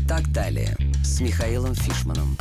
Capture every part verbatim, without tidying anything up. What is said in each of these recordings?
Так далее с Михаилом Фишманом.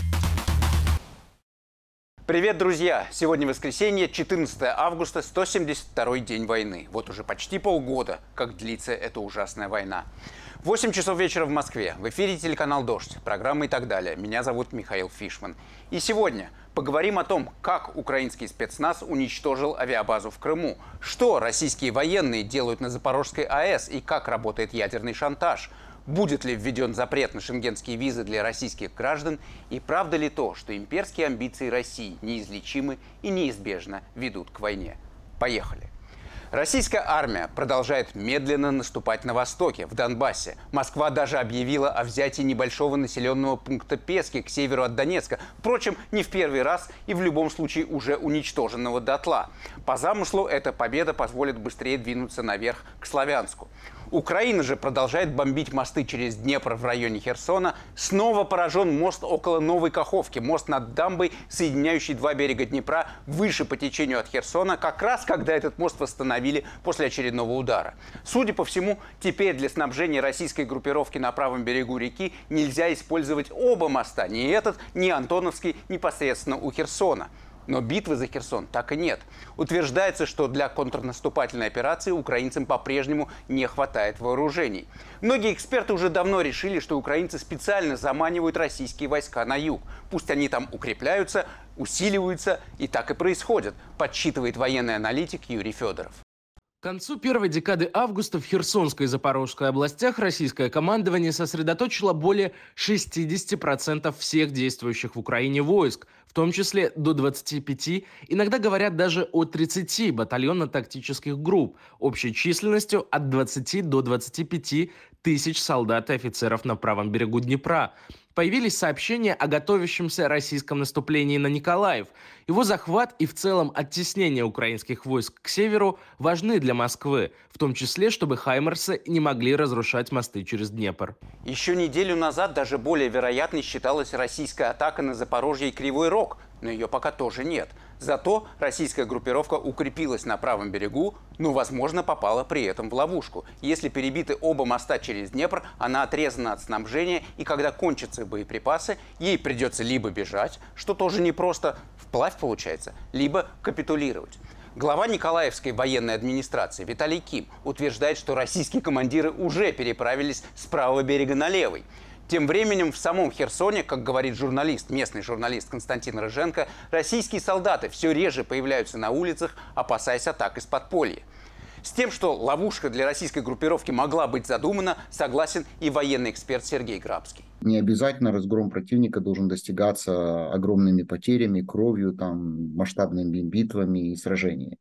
Привет, друзья! Сегодня воскресенье, четырнадцатое августа, сто семьдесят второй день войны. Вот уже почти полгода, как длится эта ужасная война. восемь часов вечера в Москве. В эфире телеканал «Дождь», программа «И так далее». Меня зовут Михаил Фишман. И сегодня поговорим о том, как украинский спецназ уничтожил авиабазу в Крыму, что российские военные делают на Запорожской АЭС и как работает ядерный шантаж. Будет ли введен запрет на шенгенские визы для российских граждан? И правда ли то, что имперские амбиции России неизлечимы и неизбежно ведут к войне? Поехали! Российская армия продолжает медленно наступать на востоке, в Донбассе. Москва даже объявила о взятии небольшого населенного пункта Пески к северу от Донецка. Впрочем, не в первый раз и в любом случае уже уничтоженного дотла. По замыслу, эта победа позволит быстрее двинуться наверх к Славянску. Украина же продолжает бомбить мосты через Днепр в районе Херсона. Снова поражен мост около Новой Каховки. Мост над дамбой, соединяющий два берега Днепра, выше по течению от Херсона, как раз когда этот мост восстановили после очередного удара. Судя по всему, теперь для снабжения российской группировки на правом берегу реки нельзя использовать оба моста. Ни этот, ни Антоновский непосредственно у Херсона. Но битвы за Херсон так и нет. Утверждается, что для контрнаступательной операции украинцам по-прежнему не хватает вооружений. Многие эксперты уже давно решили, что украинцы специально заманивают российские войска на юг. Пусть они там укрепляются, усиливаются, и так и происходит, подсчитывает военный аналитик Юрий Федоров. К концу первой декады августа в Херсонской и Запорожской областях российское командование сосредоточило более шестидесяти процентов всех действующих в Украине войск, в том числе до двадцати пяти, иногда говорят даже о тридцати батальонно-тактических групп, общей численностью от двадцати до двадцати пяти тысяч солдат и офицеров на правом берегу Днепра. Появились сообщения о готовящемся российском наступлении на Николаев. Его захват и в целом оттеснение украинских войск к северу важны для Москвы, в том числе, чтобы хаймерсы не могли разрушать мосты через Днепр. Еще неделю назад даже более вероятной считалась российская атака на Запорожье и Кривой Рог, но ее пока тоже нет. Зато российская группировка укрепилась на правом берегу, но, возможно, попала при этом в ловушку. Если перебиты оба моста через Днепр, она отрезана от снабжения, и когда кончатся боеприпасы, ей придется либо бежать, что тоже непросто, вплавь получается, либо капитулировать. Глава Николаевской военной администрации Виталий Ким утверждает, что российские командиры уже переправились с правого берега на левый. Тем временем в самом Херсоне, как говорит журналист, местный журналист Константин Рыженко, российские солдаты все реже появляются на улицах, опасаясь атак из подполья. С тем, что ловушка для российской группировки могла быть задумана, согласен и военный эксперт Сергей Грабский. Не обязательно разгром противника должен достигаться огромными потерями, кровью, там, масштабными битвами и сражениями.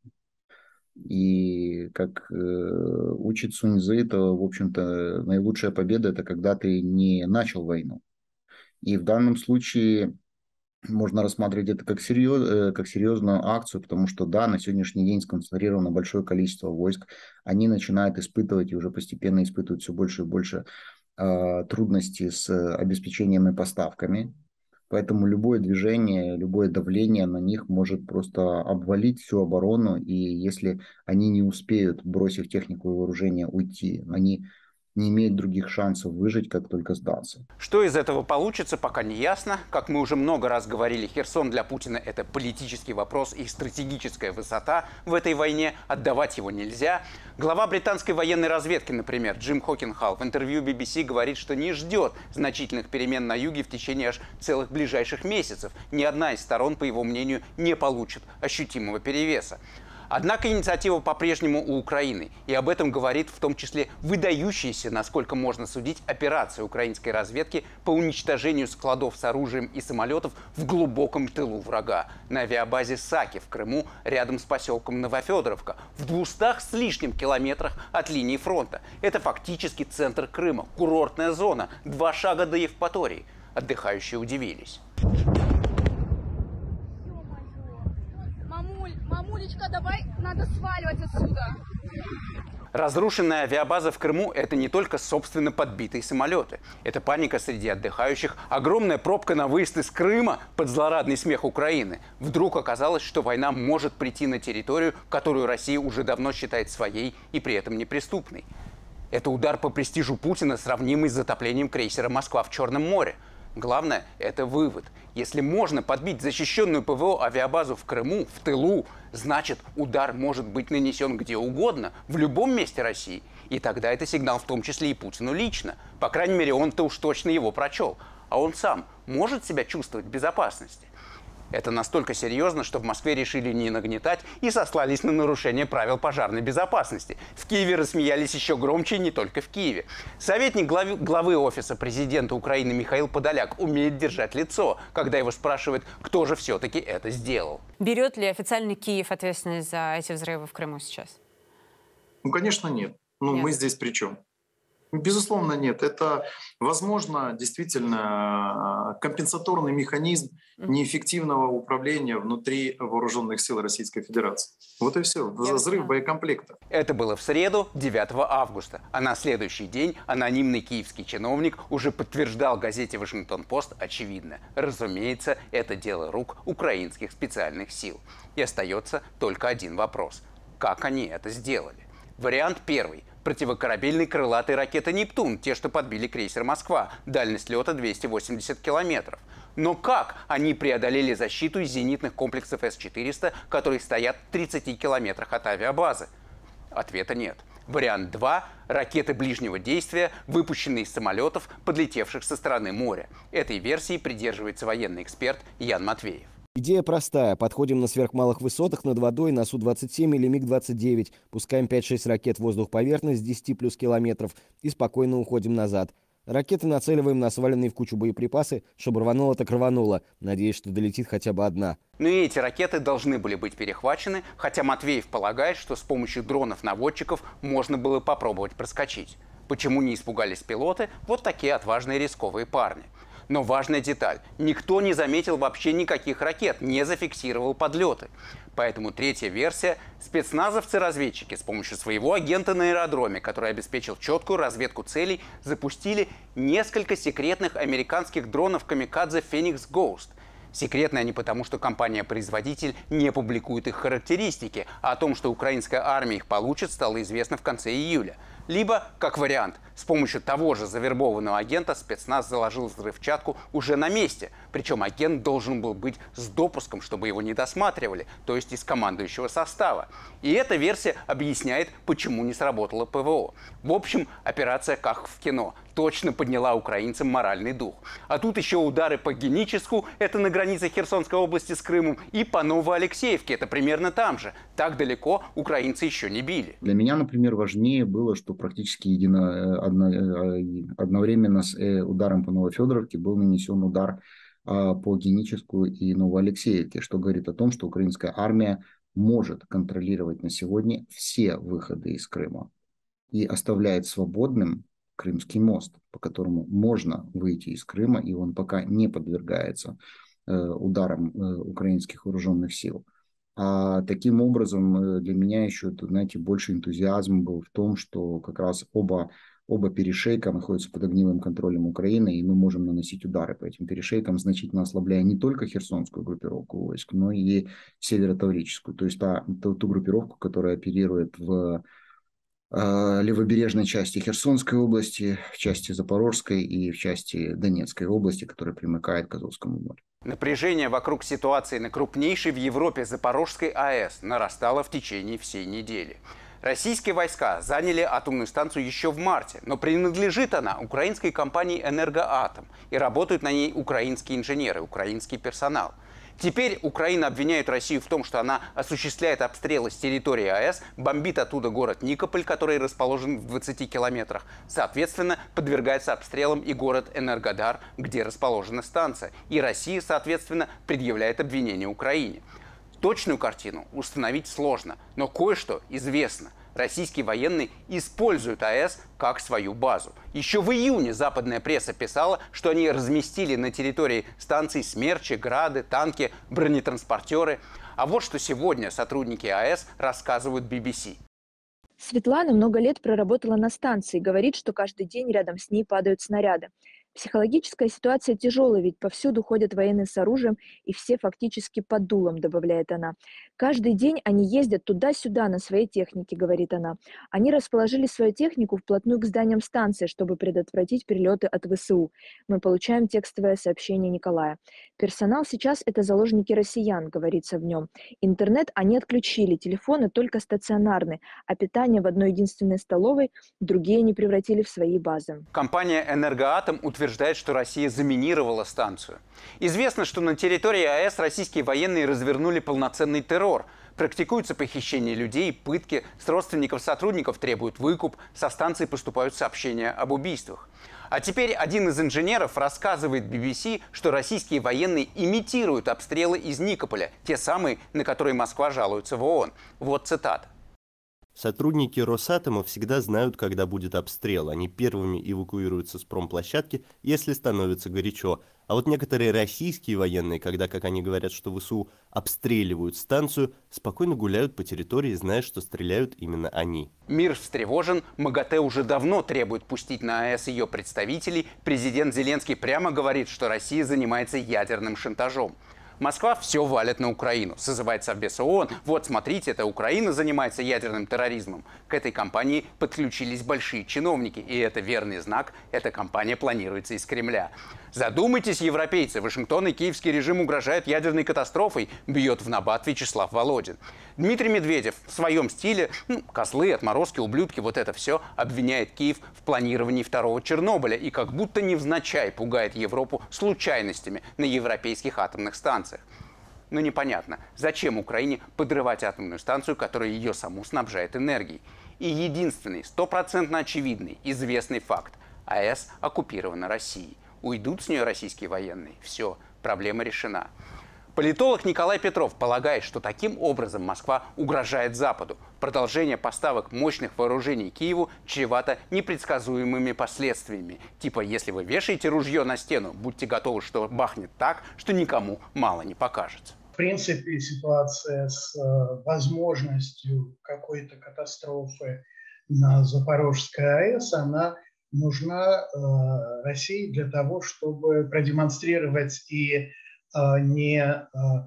И как э, учит Сунь Цзы, то, в общем-то, наилучшая победа – это когда ты не начал войну. И в данном случае можно рассматривать это как, серьез, как серьезную акцию, потому что, да, на сегодняшний день сконцентрировано большое количество войск. Они начинают испытывать и уже постепенно испытывают все больше и больше э, трудностей с обеспечением и поставками. Поэтому любое движение, любое давление на них может просто обвалить всю оборону. И если они не успеют, бросив технику и вооружение, уйти, они не имеют других шансов выжить, как только сдаться. Что из этого получится, пока не ясно. Как мы уже много раз говорили, Херсон для Путина – это политический вопрос и стратегическая высота в этой войне. Отдавать его нельзя. Глава британской военной разведки, например, Джим Хокенхалл в интервью би би си говорит, что не ждет значительных перемен на юге в течение аж целых ближайших месяцев. Ни одна из сторон, по его мнению, не получит ощутимого перевеса. Однако инициатива по-прежнему у Украины. И об этом говорит в том числе выдающаяся, насколько можно судить, операция украинской разведки по уничтожению складов с оружием и самолетов в глубоком тылу врага. На авиабазе Саки в Крыму, рядом с поселком Новофедоровка, в двухстах с лишним километрах от линии фронта. Это фактически центр Крыма, курортная зона, два шага до Евпатории. Отдыхающие удивились. Мамулечка, давай, надо сваливать отсюда. Разрушенная авиабаза в Крыму – это не только, собственно, подбитые самолеты. Это паника среди отдыхающих, огромная пробка на выезд из Крыма под злорадный смех Украины. Вдруг оказалось, что война может прийти на территорию, которую Россия уже давно считает своей и при этом неприступной. Это удар по престижу Путина, сравнимый с затоплением крейсера «Москва» в Черном море. Главное – это вывод. Если можно подбить защищенную ПВО авиабазу в Крыму, в тылу, значит, удар может быть нанесен где угодно, в любом месте России. И тогда это сигнал в том числе и Путину лично. По крайней мере, он-то уж точно его прочел. А он сам может себя чувствовать в безопасности? Это настолько серьезно, что в Москве решили не нагнетать и сослались на нарушение правил пожарной безопасности. В Киеве рассмеялись еще громче, и не только в Киеве. Советник главы, главы Офиса президента Украины Михаил Подоляк умеет держать лицо, когда его спрашивают, кто же все-таки это сделал. Берет ли официальный Киев ответственность за эти взрывы в Крыму сейчас? Ну, конечно, нет. Ну, нет. Мы здесь при чем? Безусловно, нет. Это, возможно, действительно компенсаторный механизм неэффективного управления внутри вооруженных сил Российской Федерации. Вот и все. Взрыв боекомплекта. Это было в среду, девятого августа. А на следующий день анонимный киевский чиновник уже подтверждал газете «Вашингтон-Пост» очевидно. Разумеется, это дело рук украинских специальных сил. И остается только один вопрос. Как они это сделали? Вариант первый. Противокорабельной крылатой ракеты «Нептун», те, что подбили крейсер «Москва», дальность лета двести восемьдесят километров. Но как они преодолели защиту из зенитных комплексов С четыреста, которые стоят в тридцати километрах от авиабазы? Ответа нет. Вариант два – ракеты ближнего действия, выпущенные из самолетов, подлетевших со стороны моря. Этой версии придерживается военный эксперт Ян Матвеев. Идея простая. Подходим на сверхмалых высотах над водой на Су двадцать семь или Миг двадцать девять, пускаем пять-шесть ракет в воздух-поверхность с десяти плюс километров и спокойно уходим назад. Ракеты нацеливаем на сваленные в кучу боеприпасы, чтобы рвануло так рвануло, надеясь, что долетит хотя бы одна. Но и эти ракеты должны были быть перехвачены, хотя Матвеев полагает, что с помощью дронов-наводчиков можно было попробовать проскочить. Почему не испугались пилоты? Вот такие отважные рисковые парни. Но важная деталь. Никто не заметил вообще никаких ракет, не зафиксировал подлеты. Поэтому третья версия – спецназовцы-разведчики с помощью своего агента на аэродроме, который обеспечил четкую разведку целей, запустили несколько секретных американских дронов «Камикадзе» «Феникс Гоуст». Секретны они потому, что компания-производитель не публикует их характеристики, а о том, что украинская армия их получит, стало известно в конце июля. Либо, как вариант, с помощью того же завербованного агента спецназ заложил взрывчатку уже на месте. Причем агент должен был быть с допуском, чтобы его не досматривали, то есть из командующего состава. И эта версия объясняет, почему не сработало ПВО. В общем, операция как в кино. Точно подняла украинцам моральный дух. А тут еще удары по Геническу, это на границе Херсонской области с Крымом, и по Новоалексеевке, это примерно там же. Так далеко украинцы еще не били. Для меня, например, важнее было, что практически едино, одно, одновременно с ударом по Новофедоровке был нанесен удар по Геническу и Новоалексеевке, что говорит о том, что украинская армия может контролировать на сегодня все выходы из Крыма и оставляет свободным Крымский мост, по которому можно выйти из Крыма, и он пока не подвергается э, ударам э, украинских вооруженных сил. А таким образом для меня еще, знаете, больше энтузиазм был в том, что как раз оба, оба перешейка находятся под огневым контролем Украины, и мы можем наносить удары по этим перешейкам, значительно ослабляя не только херсонскую группировку войск, но и северо-таврическую, то есть та, ту, ту группировку, которая оперирует в левобережной части Херсонской области, в части Запорожской и в части Донецкой области, которая примыкает к Азовскому морю. Напряжение вокруг ситуации на крупнейшей в Европе Запорожской АЭС нарастало в течение всей недели. Российские войска заняли атомную станцию еще в марте, но принадлежит она украинской компании «Энергоатом», и работают на ней украинские инженеры, украинский персонал. Теперь Украина обвиняет Россию в том, что она осуществляет обстрелы с территории АЭС, бомбит оттуда город Никополь, который расположен в двадцати километрах. Соответственно, подвергается обстрелам и город Энергодар, где расположена станция. И Россия, соответственно, предъявляет обвинение Украине. Точную картину установить сложно, но кое-что известно. Российские военные используют АЭС как свою базу. Еще в июне западная пресса писала, что они разместили на территории станций смерчи, грады, танки, бронетранспортеры. А вот что сегодня сотрудники АЭС рассказывают би би си. Светлана много лет проработала на станции. Говорит, что каждый день рядом с ней падают снаряды. Психологическая ситуация тяжелая, ведь повсюду ходят военные с оружием, и все фактически под дулом, добавляет она. Каждый день они ездят туда-сюда на своей технике, говорит она. Они расположили свою технику вплотную к зданиям станции, чтобы предотвратить перелеты от ВСУ. Мы получаем текстовое сообщение Николая. Персонал сейчас – это заложники россиян, говорится в нем. Интернет они отключили, телефоны только стационарные, а питание в одной единственной столовой другие не превратили в свои базы. Компания «Энергоатом» утверждает, утверждает, что Россия заминировала станцию. Известно, что на территории АЭС российские военные развернули полноценный террор. Практикуются похищения людей, пытки, с родственников сотрудников требуют выкуп, со станции поступают сообщения об убийствах. А теперь один из инженеров рассказывает би би си, что российские военные имитируют обстрелы из Никополя, те самые, на которые Москва жалуется в ООН. Вот цитата. Сотрудники Росатома всегда знают, когда будет обстрел. Они первыми эвакуируются с промплощадки, если становится горячо. А вот некоторые российские военные, когда, как они говорят, что ВСУ обстреливают станцию, спокойно гуляют по территории, зная, что стреляют именно они. Мир встревожен. МАГАТЭ уже давно требует пустить на АЭС ее представителей. Президент Зеленский прямо говорит, что Россия занимается ядерным шантажом. Москва все валит на Украину, созывает Совбез ООН. Вот, смотрите, это Украина занимается ядерным терроризмом. К этой кампании подключились большие чиновники. И это верный знак, эта кампания планируется из Кремля. Задумайтесь, европейцы, Вашингтон и киевский режим угрожают ядерной катастрофой, бьет в набат Вячеслав Володин. Дмитрий Медведев в своем стиле, ну, козлы, отморозки, ублюдки, вот это все, обвиняет Киев в планировании второго Чернобыля и как будто невзначай пугает Европу случайностями на европейских атомных станциях. Но непонятно, зачем Украине подрывать атомную станцию, которая ее саму снабжает энергией. И единственный, стопроцентно очевидный, известный факт – АЭС оккупирована Россией. Уйдут с нее российские военные. Все, проблема решена. Политолог Николай Петров полагает, что таким образом Москва угрожает Западу. Продолжение поставок мощных вооружений Киеву чревато непредсказуемыми последствиями. Типа, если вы вешаете ружье на стену, будьте готовы, что бахнет так, что никому мало не покажется. В принципе, ситуация с э, возможностью какой-то катастрофы на Запорожской АЭС, она нужна э, России для того, чтобы продемонстрировать и э, не э,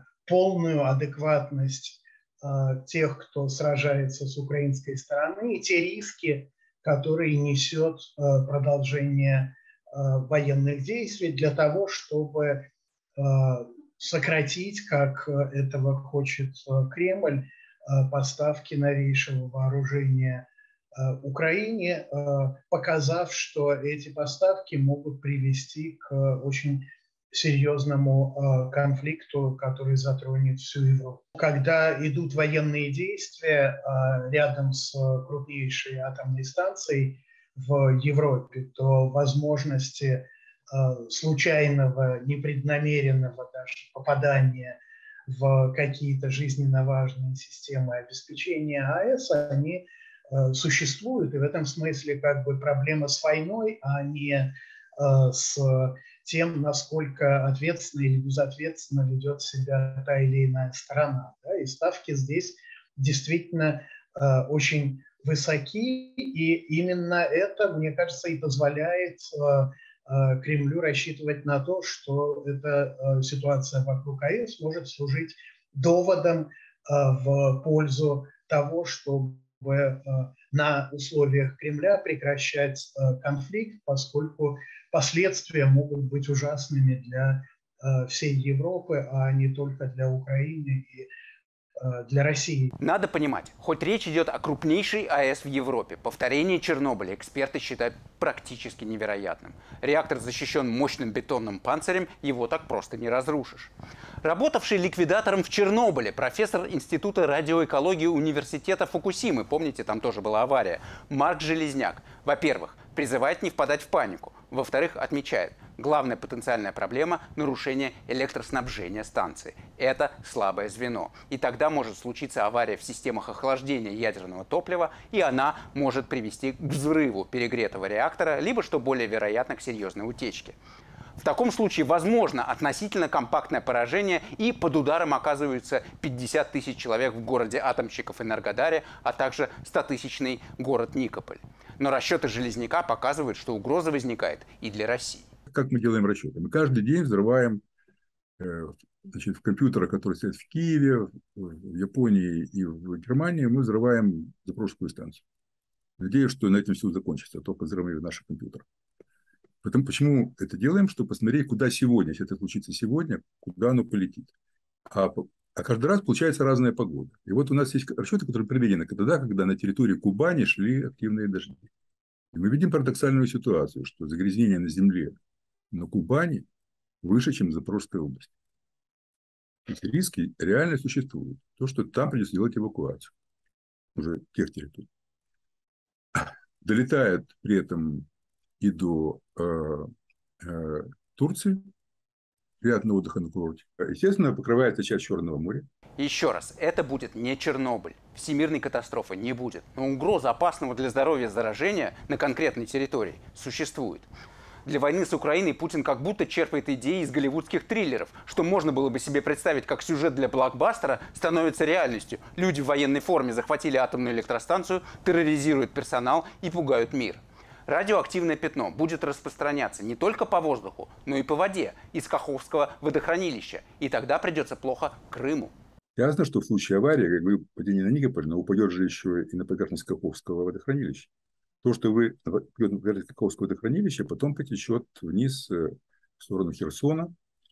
полную адекватность э, тех, кто сражается с украинской стороны, и те риски, которые несет э, продолжение э, военных действий для того, чтобы э, сократить, как этого хочет э, Кремль, э, поставки новейшего вооружения Украине, показав, что эти поставки могут привести к очень серьезному конфликту, который затронет всю Европу. Когда идут военные действия рядом с крупнейшей атомной станцией в Европе, то возможности случайного, непреднамеренного даже попадания в какие-то жизненно важные системы обеспечения АЭС, они существуют, и в этом смысле как бы проблема с войной, а не э, с тем, насколько ответственно или безответственно ведет себя та или иная сторона. Да? И ставки здесь действительно э, очень высоки, и именно это, мне кажется, и позволяет э, э, Кремлю рассчитывать на то, что эта э, ситуация вокруг АЭС может служить доводом э, в пользу того, чтобы на условиях Кремля прекращать конфликт, поскольку последствия могут быть ужасными для всей Европы, а не только для Украины и для России. Надо понимать, хоть речь идет о крупнейшей АЭС в Европе, повторение Чернобыля эксперты считают практически невероятным. Реактор защищен мощным бетонным панцирем, его так просто не разрушишь. Работавший ликвидатором в Чернобыле профессор Института радиоэкологии университета Фукусимы, помните, там тоже была авария, Марк Железняк, во-первых, призывает не впадать в панику, во-вторых, отмечает, главная потенциальная проблема – нарушение электроснабжения станции. Это слабое звено. И тогда может случиться авария в системах охлаждения ядерного топлива, и она может привести к взрыву перегретого реактора, либо, что более вероятно, к серьезной утечке. В таком случае возможно относительно компактное поражение, и под ударом оказываются пятьдесят тысяч человек в городе атомщиков Энергодаре, а также стотысячный город Никополь. Но расчеты Железняка показывают, что угроза возникает и для России. Как мы делаем расчеты? Мы каждый день взрываем значит, в компьютерах, которые стоят в Киеве, в Японии и в Германии, мы взрываем Запорожскую станцию. Надеюсь, что на этом все закончится, только взрывами в наших компьютерах. Поэтому почему это делаем? Чтобы посмотреть, куда сегодня, если это случится сегодня, куда оно полетит. А, а каждый раз получается разная погода. И вот у нас есть расчеты, которые проведены тогда, когда на территории Кубани шли активные дожди. И мы видим парадоксальную ситуацию, что загрязнение на земле на Кубани выше, чем в Запорожской области. Эти риски реально существуют. То, что там придется делать эвакуацию уже тех территорий. Долетает при этом и до э, э, Турции, приятного отдыха на курорте. Естественно, покрывается часть Черного моря. Еще раз, это будет не Чернобыль. Всемирной катастрофы не будет. Но угроза опасного для здоровья заражения на конкретной территории существует. Для войны с Украиной Путин как будто черпает идеи из голливудских триллеров, что можно было бы себе представить как сюжет для блокбастера, становится реальностью. Люди в военной форме захватили атомную электростанцию, терроризируют персонал и пугают мир. Радиоактивное пятно будет распространяться не только по воздуху, но и по воде из Каховского водохранилища. И тогда придется плохо Крыму. Ясно, что в случае аварии, как вы падение на Никополь, но упадет же еще и на поверхность Каховского водохранилища. То, что вы на Каховское водохранилище, потом потечет вниз в сторону Херсона,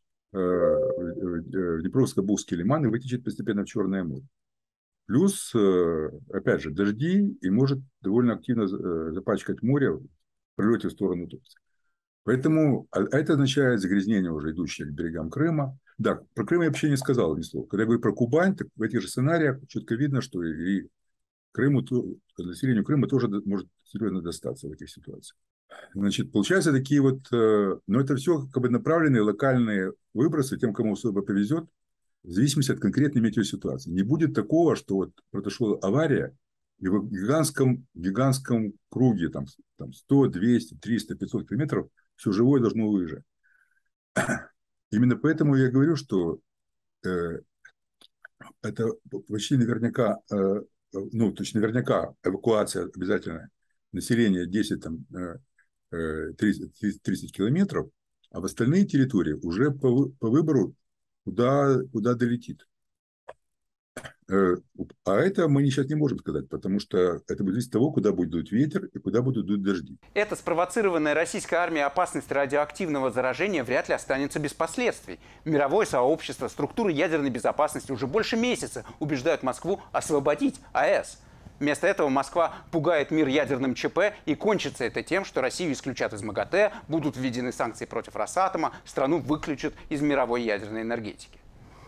в Днепровско-Бузский лиман и вытечет постепенно в Черное море. Плюс, опять же, дожди и может довольно активно запачкать море в пролете в сторону Турции. Поэтому а это означает загрязнение, уже идущее к берегам Крыма. Да, про Крым я вообще не сказал ни слова. Когда я говорю про Кубань, так в этих же сценариях четко видно, что и Крыму, населению Крыма тоже может серьезно достаться в этих ситуациях. Значит, получается такие вот, но это все как бы направленные локальные выбросы тем, кому особо повезет, в зависимости от конкретной метеоситуации. Не будет такого, что вот произошла авария, и в гигантском, гигантском круге там, там сто, двести, триста, пятьсот километров все живое должно выезжать. Именно поэтому я говорю, что э, это почти наверняка, э, ну, то есть наверняка эвакуация обязательно населения десять, там, э, тридцать, тридцать километров, а в остальные территории уже по, по выбору куда, куда долетит. А это мы сейчас не можем сказать, потому что это будет зависеть от того, куда будет дуть ветер и куда будут дуть дожди. Эта спровоцированная российской армией опасность радиоактивного заражения вряд ли останется без последствий. Мировое сообщество, структуры ядерной безопасности уже больше месяца убеждают Москву освободить АЭС. Вместо этого Москва пугает мир ядерным ЧП, и кончится это тем, что Россию исключат из МАГАТЭ, будут введены санкции против Росатома, страну выключат из мировой ядерной энергетики.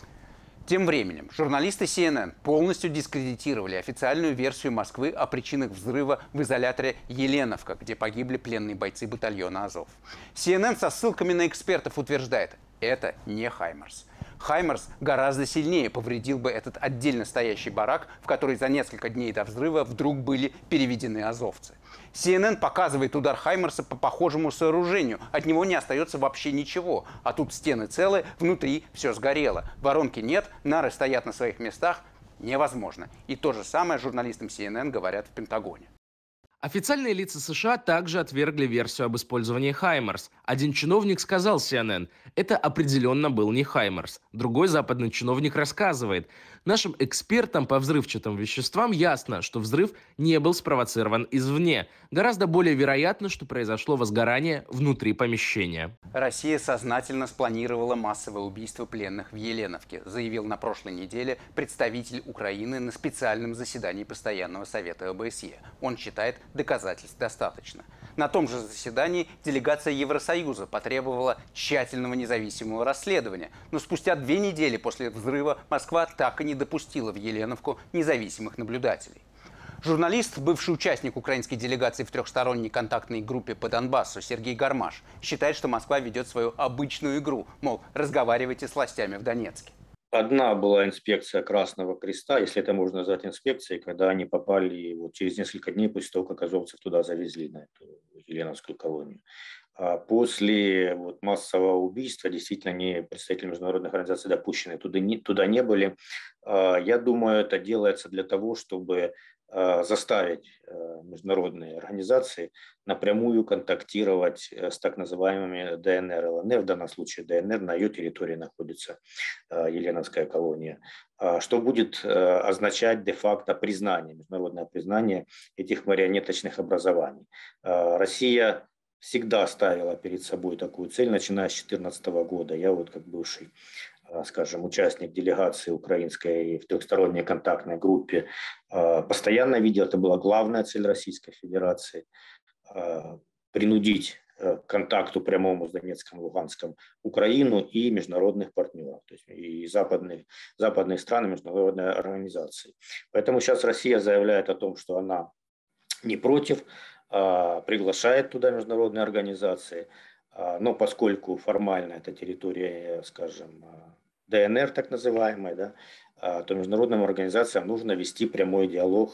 Тем временем журналисты Си Эн Эн полностью дискредитировали официальную версию Москвы о причинах взрыва в изоляторе Еленовка, где погибли пленные бойцы батальона Азов. Си Эн Эн со ссылками на экспертов утверждает, это не Хаймарс. Хаймарс гораздо сильнее повредил бы этот отдельно стоящий барак, в который за несколько дней до взрыва вдруг были переведены азовцы. Си Эн Эн показывает удар Хаймарса по похожему сооружению. От него не остается вообще ничего. А тут стены целы, внутри все сгорело. Воронки нет, нары стоят на своих местах. Невозможно. И то же самое журналистам Си Эн Эн говорят в Пентагоне. Официальные лица США также отвергли версию об использовании Хаймарс. Один чиновник сказал Си Эн Эн, это определенно был не Хаймарс. Другой западный чиновник рассказывает, нашим экспертам по взрывчатым веществам ясно, что взрыв не был спровоцирован извне. Гораздо более вероятно, что произошло возгорание внутри помещения. Россия сознательно спланировала массовое убийство пленных в Еленовке, заявил на прошлой неделе представитель Украины на специальном заседании Постоянного совета О Бэ Эс Е. Он считает, доказательств достаточно. На том же заседании делегация Евросоюза потребовала тщательного независимого расследования. Но спустя две недели после взрыва Москва так и не допустила в Еленовку независимых наблюдателей. Журналист, бывший участник украинской делегации в трехсторонней контактной группе по Донбассу Сергей Гармаш, считает, что Москва ведет свою обычную игру, мол, разговаривайте с властями в Донецке. Одна была инспекция Красного Креста, если это можно назвать инспекцией, когда они попали вот через несколько дней после того, как азовцев туда завезли, на эту Еленовскую колонию. А после вот массового убийства действительно не представители международных организаций допущены туда не, туда не были. Я думаю, это делается для того, чтобы заставить международные организации напрямую контактировать с так называемыми ДНР, ЛНР, в данном случае ДНР, на ее территории находится Еленовская колония, что будет означать де-факто признание, международное признание этих марионеточных образований. Россия всегда ставила перед собой такую цель, начиная с две тысячи четырнадцатого года. Я вот как бывший, скажем, участник делегации украинской в трехсторонней контактной группе постоянно видел, это была главная цель Российской Федерации, принудить к контакту прямому с Донецком, Луганском Украину и международных партнеров, то есть и западные, западные страны, международные организации. Поэтому сейчас Россия заявляет о том, что она не против, приглашает туда международные организации, но поскольку формально это территория, скажем, ДНР так называемая, да, то международным организациям нужно вести прямой диалог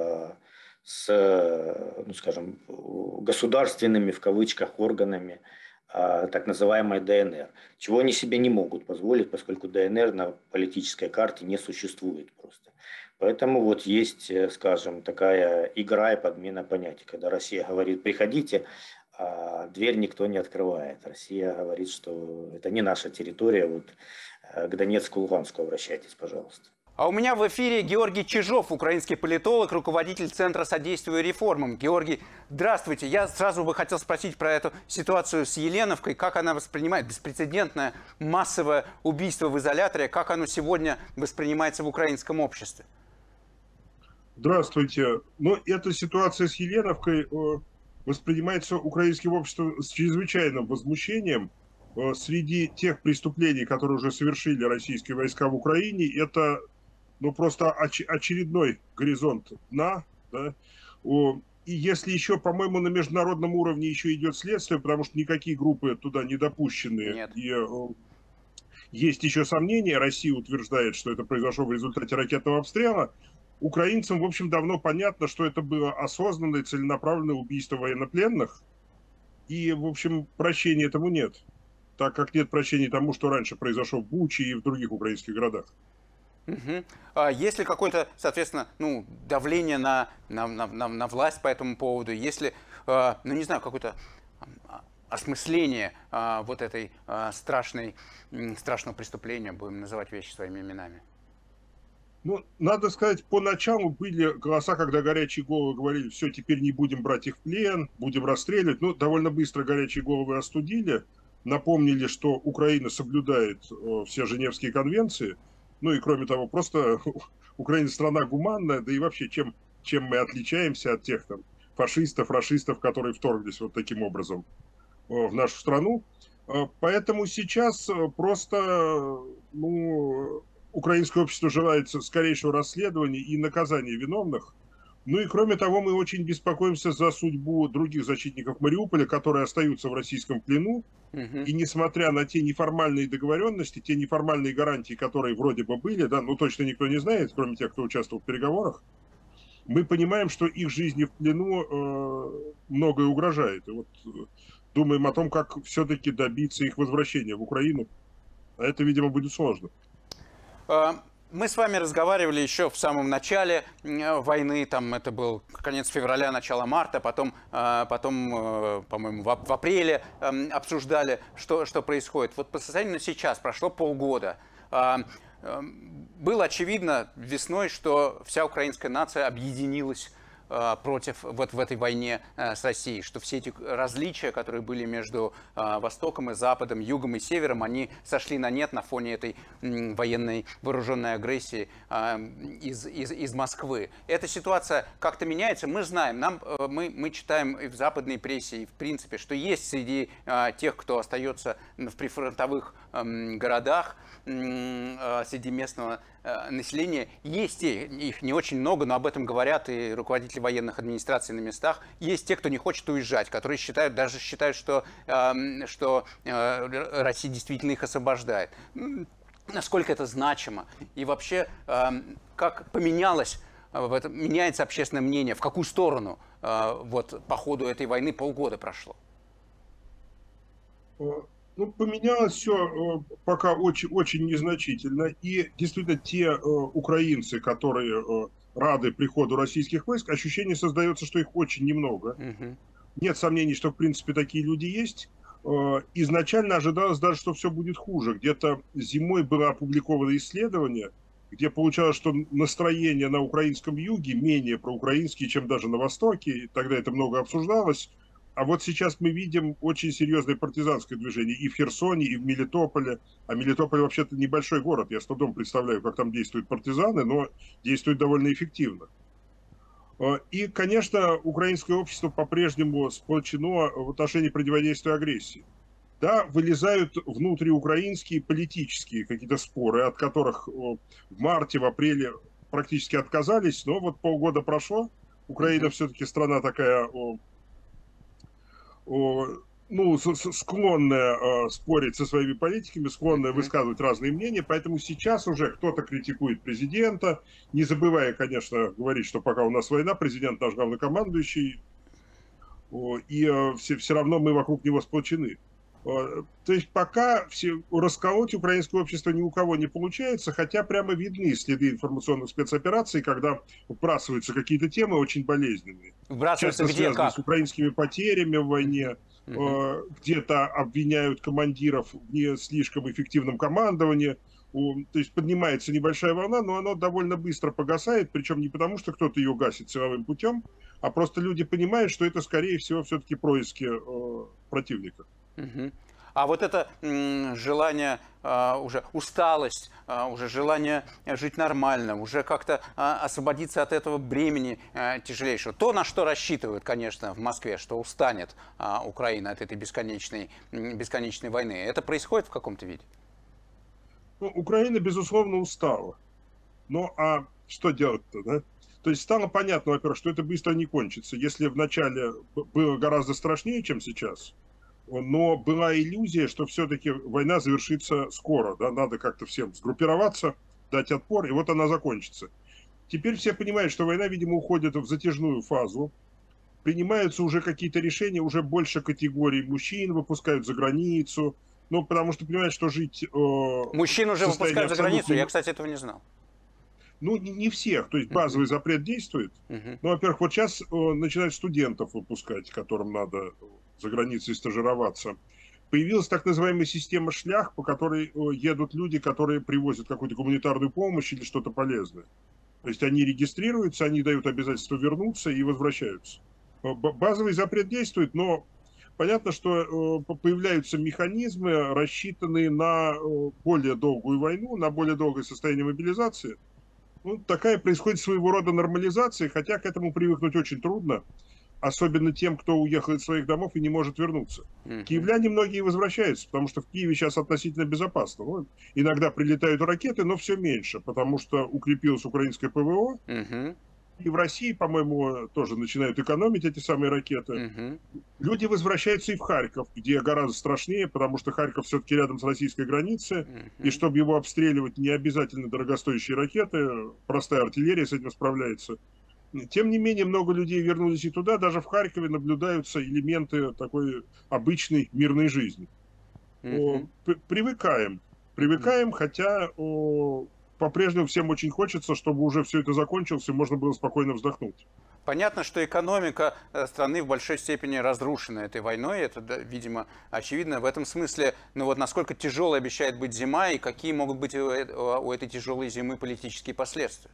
с, ну, скажем, государственными в кавычках органами так называемой ДНР, чего они себе не могут позволить, поскольку ДНР на политической карте не существует просто. Поэтому вот есть, скажем, такая игра и подмена понятий, когда Россия говорит «приходите», а дверь никто не открывает. Россия говорит, что это не наша территория, вот к Донецку, Луганску обращайтесь, пожалуйста. А у меня в эфире Георгий Чижов, украинский политолог, руководитель Центра содействия реформам. Георгий, здравствуйте. Я сразу бы хотел спросить про эту ситуацию с Еленовкой. Как она воспринимает беспрецедентное массовое убийство в изоляторе? Как оно сегодня воспринимается в украинском обществе? Здравствуйте. Ну, эта ситуация с Еленовкой воспринимается украинским обществом с чрезвычайным возмущением. Среди тех преступлений, которые уже совершили российские войска в Украине, это, ну, просто оч- очередной горизонт дна. Да? И если еще, по-моему, на международном уровне еще идет следствие, потому что никакие группы туда не допущены. Нет. И есть еще сомнения. Россия утверждает, что это произошло в результате ракетного обстрела. Украинцам, в общем, давно понятно, что это было осознанное, целенаправленное убийство военнопленных. И, в общем, прощения этому нет. Так как нет прощения тому, что раньше произошло в Буче и в других украинских городах. Угу. А есть ли какое-то, соответственно, ну, давление на, на, на, на власть по этому поводу? Есть ли, ну, не знаю, какое-то осмысление вот этой страшной, страшного преступления, будем называть вещи своими именами? Ну, надо сказать, поначалу были голоса, когда горячие головы говорили, все, теперь не будем брать их в плен, будем расстреливать. Ну, довольно быстро горячие головы остудили, напомнили, что Украина соблюдает все Женевские конвенции. Ну и кроме того, просто Украина страна гуманная, да и вообще, чем, чем мы отличаемся от тех там фашистов, расистов, которые вторглись вот таким образом в нашу страну. Поэтому сейчас просто, ну, украинское общество желает скорейшего расследования и наказания виновных. Ну и кроме того, мы очень беспокоимся за судьбу других защитников Мариуполя, которые остаются в российском плену. Угу. И несмотря на те неформальные договоренности, те неформальные гарантии, которые вроде бы были, да, ну точно никто не знает, кроме тех, кто участвовал в переговорах, мы понимаем, что их жизни в плену э, многое угрожает. И вот думаем о том, как все-таки добиться их возвращения в Украину. А это, видимо, будет сложно. Мы с вами разговаривали еще в самом начале войны, там это был конец февраля, начало марта, потом, потом по-моему, в апреле обсуждали, что, что происходит. Вот по состоянию на сейчас прошло полгода. Было очевидно весной, что вся украинская нация объединилась против вот в этой войне с Россией, что все эти различия, которые были между Востоком и Западом, Югом и Севером, они сошли на нет на фоне этой военной вооруженной агрессии из, из, из Москвы. Эта ситуация как-то меняется. Мы знаем, нам, мы, мы читаем и в западной прессе, и в принципе, что есть среди тех, кто остается в прифронтовых городах, среди местного населения, есть их не очень много, но об этом говорят и руководители военных администраций на местах. Есть те, кто не хочет уезжать, которые считают, даже считают, что, что Россия действительно их освобождает. Насколько это значимо? И вообще, как поменялось, в этом, меняется общественное мнение, в какую сторону вот, по ходу этой войны полгода прошло? Ну, поменялось все пока очень, очень незначительно. И действительно те э, украинцы, которые э, рады приходу российских войск, ощущение создается, что их очень немного. Угу. Нет сомнений, что в принципе такие люди есть. Изначально ожидалось даже, что все будет хуже. Где-то зимой было опубликовано исследование, где получалось, что настроение на украинском юге менее проукраинские, чем даже на востоке. И тогда это много обсуждалось. А вот сейчас мы видим очень серьезное партизанское движение и в Херсоне, и в Мелитополе. А Мелитополь вообще-то небольшой город. Я с трудом представляю, как там действуют партизаны, но действуют довольно эффективно. И, конечно, украинское общество по-прежнему сплочено в отношении противодействия агрессии. Да, вылезают внутриукраинские политические какие-то споры, от которых в марте, в апреле практически отказались, но вот полгода прошло, Украина все-таки страна такая, ну, склонная спорить со своими политиками, склонная высказывать разные мнения, поэтому сейчас уже кто-то критикует президента, не забывая, конечно, говорить, что пока у нас война, президент наш главнокомандующий, и все, все равно мы вокруг него сплочены. То есть пока все, расколоть украинское общество ни у кого не получается, хотя прямо видны следы информационных спецопераций, когда вбрасываются какие-то темы очень болезненные. Вбрасываются часто где, как? С украинскими потерями в войне, uh-huh. где-то обвиняют командиров в не слишком эффективном командовании. То есть поднимается небольшая волна, но она довольно быстро погасает, причем не потому, что кто-то ее гасит силовым путем, а просто люди понимают, что это, скорее всего, все-таки происки э, противника. Угу. А вот это м, желание, а, уже усталость, а, уже желание жить нормально, уже как-то а, освободиться от этого бремени а, тяжелейшего. То, на что рассчитывают, конечно, в Москве, что устанет а, Украина от этой бесконечной, бесконечной войны. Это происходит в каком-то виде? Ну, Украина, безусловно, устала. Ну, а что делать-то, да? То есть стало понятно, во-первых, что это быстро не кончится. Если вначале было гораздо страшнее, чем сейчас, но была иллюзия, что все-таки война завершится скоро. Да? Надо как-то всем сгруппироваться, дать отпор, и вот она закончится. Теперь все понимают, что война, видимо, уходит в затяжную фазу. Принимаются уже какие-то решения, уже больше категорий мужчин выпускают за границу. Ну, потому что понимают, что жить... Э, Мужчин уже выпускают за границу? Я, кстати, этого не знал. Ну, не, не всех. То есть базовый uh-huh. запрет действует. Uh-huh. Ну, во-первых, вот сейчас э, начинают студентов выпускать, которым надо за границей стажироваться. Появилась так называемая система шлях, по которой э, едут люди, которые привозят какую-то гуманитарную помощь или что-то полезное. То есть они регистрируются, они дают обязательство вернуться и возвращаются. Базовый запрет действует, но понятно, что э, появляются механизмы, рассчитанные на э, более долгую войну, на более долгое состояние мобилизации. Ну, такая происходит своего рода нормализация, хотя к этому привыкнуть очень трудно, особенно тем, кто уехал из своих домов и не может вернуться. Mm-hmm. Киевляне многие возвращаются, потому что в Киеве сейчас относительно безопасно. Ну, иногда прилетают ракеты, но все меньше, потому что укрепилось украинское ПВО. Mm-hmm. И в России, по-моему, тоже начинают экономить эти самые ракеты. Mm-hmm. Люди возвращаются и в Харьков, где гораздо страшнее, потому что Харьков все-таки рядом с российской границей. Mm-hmm. И чтобы его обстреливать, не обязательно дорогостоящие ракеты, простая артиллерия с этим справляется. Тем не менее, много людей вернулись и туда. Даже в Харькове наблюдаются элементы такой обычной мирной жизни. Mm-hmm. Привыкаем. Привыкаем, mm-hmm. хотя... О, по-прежнему всем очень хочется, чтобы уже все это закончилось и можно было спокойно вздохнуть. Понятно, что экономика страны в большой степени разрушена этой войной. Это, да, видимо, очевидно. В этом смысле, ну вот насколько тяжелой обещает быть зима и какие могут быть у этой тяжелой зимы политические последствия?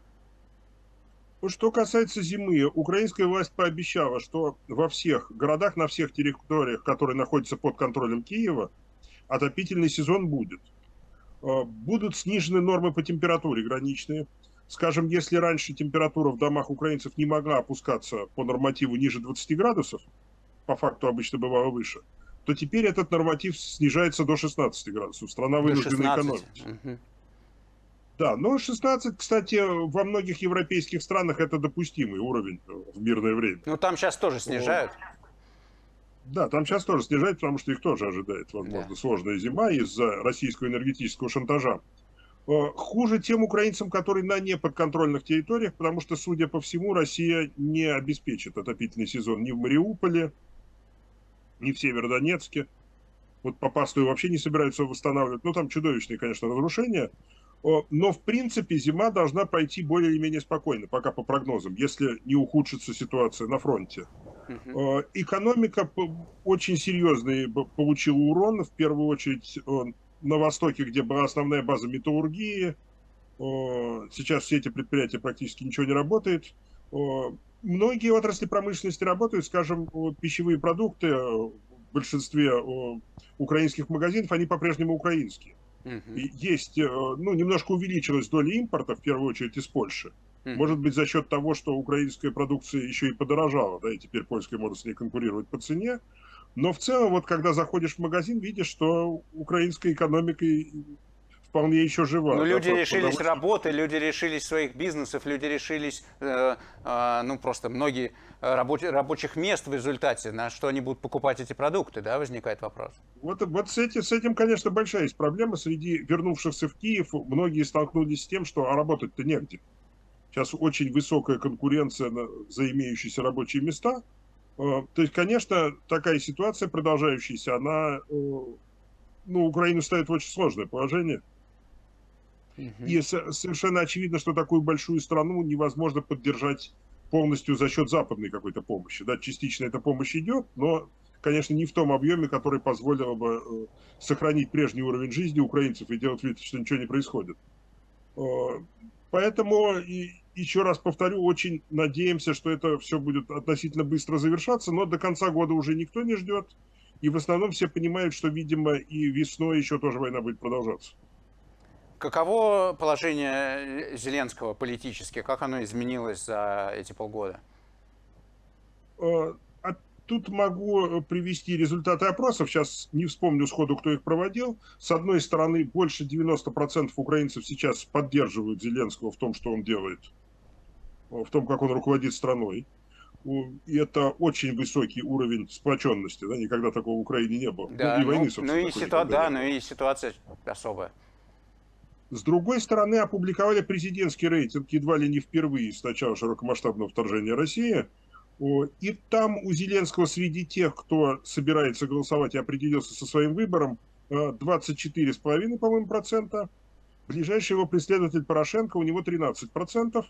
Что касается зимы, украинская власть пообещала, что во всех городах, на всех территориях, которые находятся под контролем Киева, отопительный сезон будет. Будут снижены нормы по температуре граничные. Скажем, если раньше температура в домах украинцев не могла опускаться по нормативу ниже двадцати градусов, по факту обычно бывало выше, то теперь этот норматив снижается до шестнадцати градусов. Страна вынуждена экономить. Угу. Да, но шестнадцать, кстати, во многих европейских странах это допустимый уровень в мирное время. Ну там сейчас тоже снижают. Да, там сейчас тоже снижают, потому что их тоже ожидает, возможно, да. сложная зима из-за российского энергетического шантажа. Хуже тем украинцам, которые на неподконтрольных территориях, потому что, судя по всему, Россия не обеспечит отопительный сезон ни в Мариуполе, ни в Северодонецке. Вот Попасную вообще не собираются восстанавливать. Ну, там чудовищные, конечно, разрушения. Но, в принципе, зима должна пройти более или менее спокойно, пока по прогнозам, если не ухудшится ситуация на фронте. Uh-huh. Экономика очень серьезный получила урон, в первую очередь на Востоке, где была основная база металлургии. Сейчас все эти предприятия практически ничего не работает. Многие отрасли промышленности работают, скажем, пищевые продукты в большинстве украинских магазинов, они по-прежнему украинские. Uh-huh. Есть, ну, немножко увеличилась доля импорта, в первую очередь из Польши. Uh-huh. Может быть, за счет того, что украинская продукция еще и подорожала, да, и теперь польская может с ней конкурировать по цене. Но в целом, вот когда заходишь в магазин, видишь, что украинская экономика вполне еще жива. Но люди да, решились работы, люди решились своих бизнесов, люди решились, э, э, ну, просто многие рабоч, рабочих мест в результате, на что они будут покупать эти продукты, да, возникает вопрос. Вот, вот с, этим, с этим, конечно, большая есть проблема. Среди вернувшихся в Киев многие столкнулись с тем, что а работать-то негде. Сейчас очень высокая конкуренция на, за имеющиеся рабочие места. Э, то есть, конечно, такая ситуация продолжающаяся, она, э, ну, Украину ставит в очень сложное положение. И совершенно очевидно, что такую большую страну невозможно поддержать полностью за счет западной какой-то помощи. Да, частично эта помощь идет, но, конечно, не в том объеме, который позволило бы сохранить прежний уровень жизни украинцев и делать вид, что ничего не происходит. Поэтому, и еще раз повторю, очень надеемся, что это все будет относительно быстро завершаться, но до конца года уже никто не ждет. И в основном все понимают, что, видимо, и весной еще тоже война будет продолжаться. Каково положение Зеленского политически? Как оно изменилось за эти полгода? А тут могу привести результаты опросов. Сейчас не вспомню сходу, кто их проводил. С одной стороны, больше девяноста процентов украинцев сейчас поддерживают Зеленского в том, что он делает, в том, как он руководит страной. И это очень высокий уровень сплоченности. Да? Никогда такого в Украине не было. Да, ну, и войны, ну, ну, и ситуа- да, ну и ситуация особая. С другой стороны, опубликовали президентский рейтинг едва ли не впервые с начала широкомасштабного вторжения России. И там у Зеленского среди тех, кто собирается голосовать и определился со своим выбором, двадцать четыре с половиной, по-моему, процента. Ближайший его преследователь Порошенко, у него тринадцать процентов.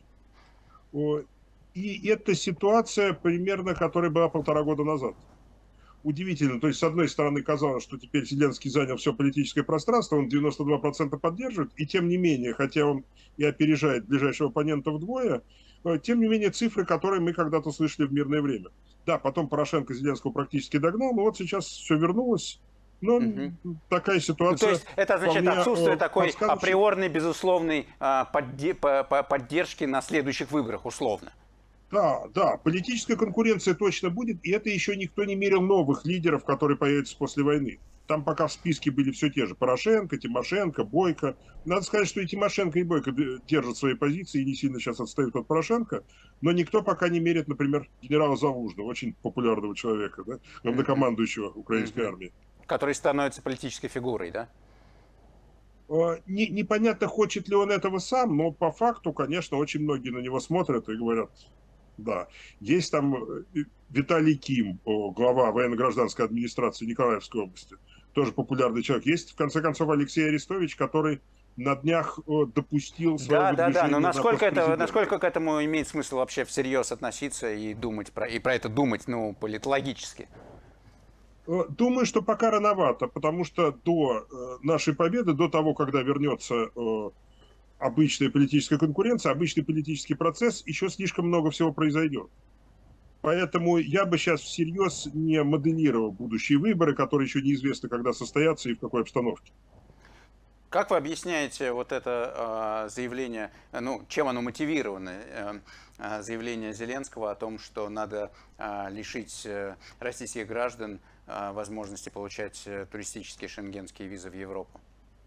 И это ситуация примерно, которая была полтора года назад. Удивительно. То есть, с одной стороны, казалось, что теперь Зеленский занял все политическое пространство, он девяносто два процента поддерживает, и тем не менее, хотя он и опережает ближайшего оппонента вдвое, тем не менее, цифры, которые мы когда-то слышали в мирное время. Да, потом Порошенко Зеленского практически догнал, но вот сейчас все вернулось. Но угу. такая ситуация... Ну, то есть, это значит отсутствие такой априорной, безусловной поддержки на следующих выборах, условно. Да, да, политическая конкуренция точно будет, и это еще никто не мерил новых лидеров, которые появятся после войны. Там пока в списке были все те же: Порошенко, Тимошенко, Бойко. Надо сказать, что и Тимошенко, и Бойко держат свои позиции и не сильно сейчас отстают от Порошенко, но никто пока не мерит, например, генерала Залужного, очень популярного человека, да, главнокомандующего украинской mm-hmm. армии. Который становится политической фигурой, да? Не, непонятно, хочет ли он этого сам, но по факту, конечно, очень многие на него смотрят и говорят... Да, есть там Виталий Ким, глава военно-гражданской администрации Николаевской области, тоже популярный человек. Есть, в конце концов, Алексей Арестович, который на днях допустил свое да, выдвижение. Да, да, но насколько, это, насколько к этому имеет смысл вообще всерьез относиться и думать про, и про это думать, ну, политологически? Думаю, что пока рановато, потому что до нашей победы, до того, когда вернется... обычная политическая конкуренция, обычный политический процесс, еще слишком много всего произойдет. Поэтому я бы сейчас всерьез не моделировал будущие выборы, которые еще неизвестно, когда состоятся и в какой обстановке. Как вы объясняете вот это э, заявление, ну, чем оно мотивировано, э, заявление Зеленского о том, что надо э, лишить э, российских граждан э, возможности получать э, туристические шенгенские визы в Европу?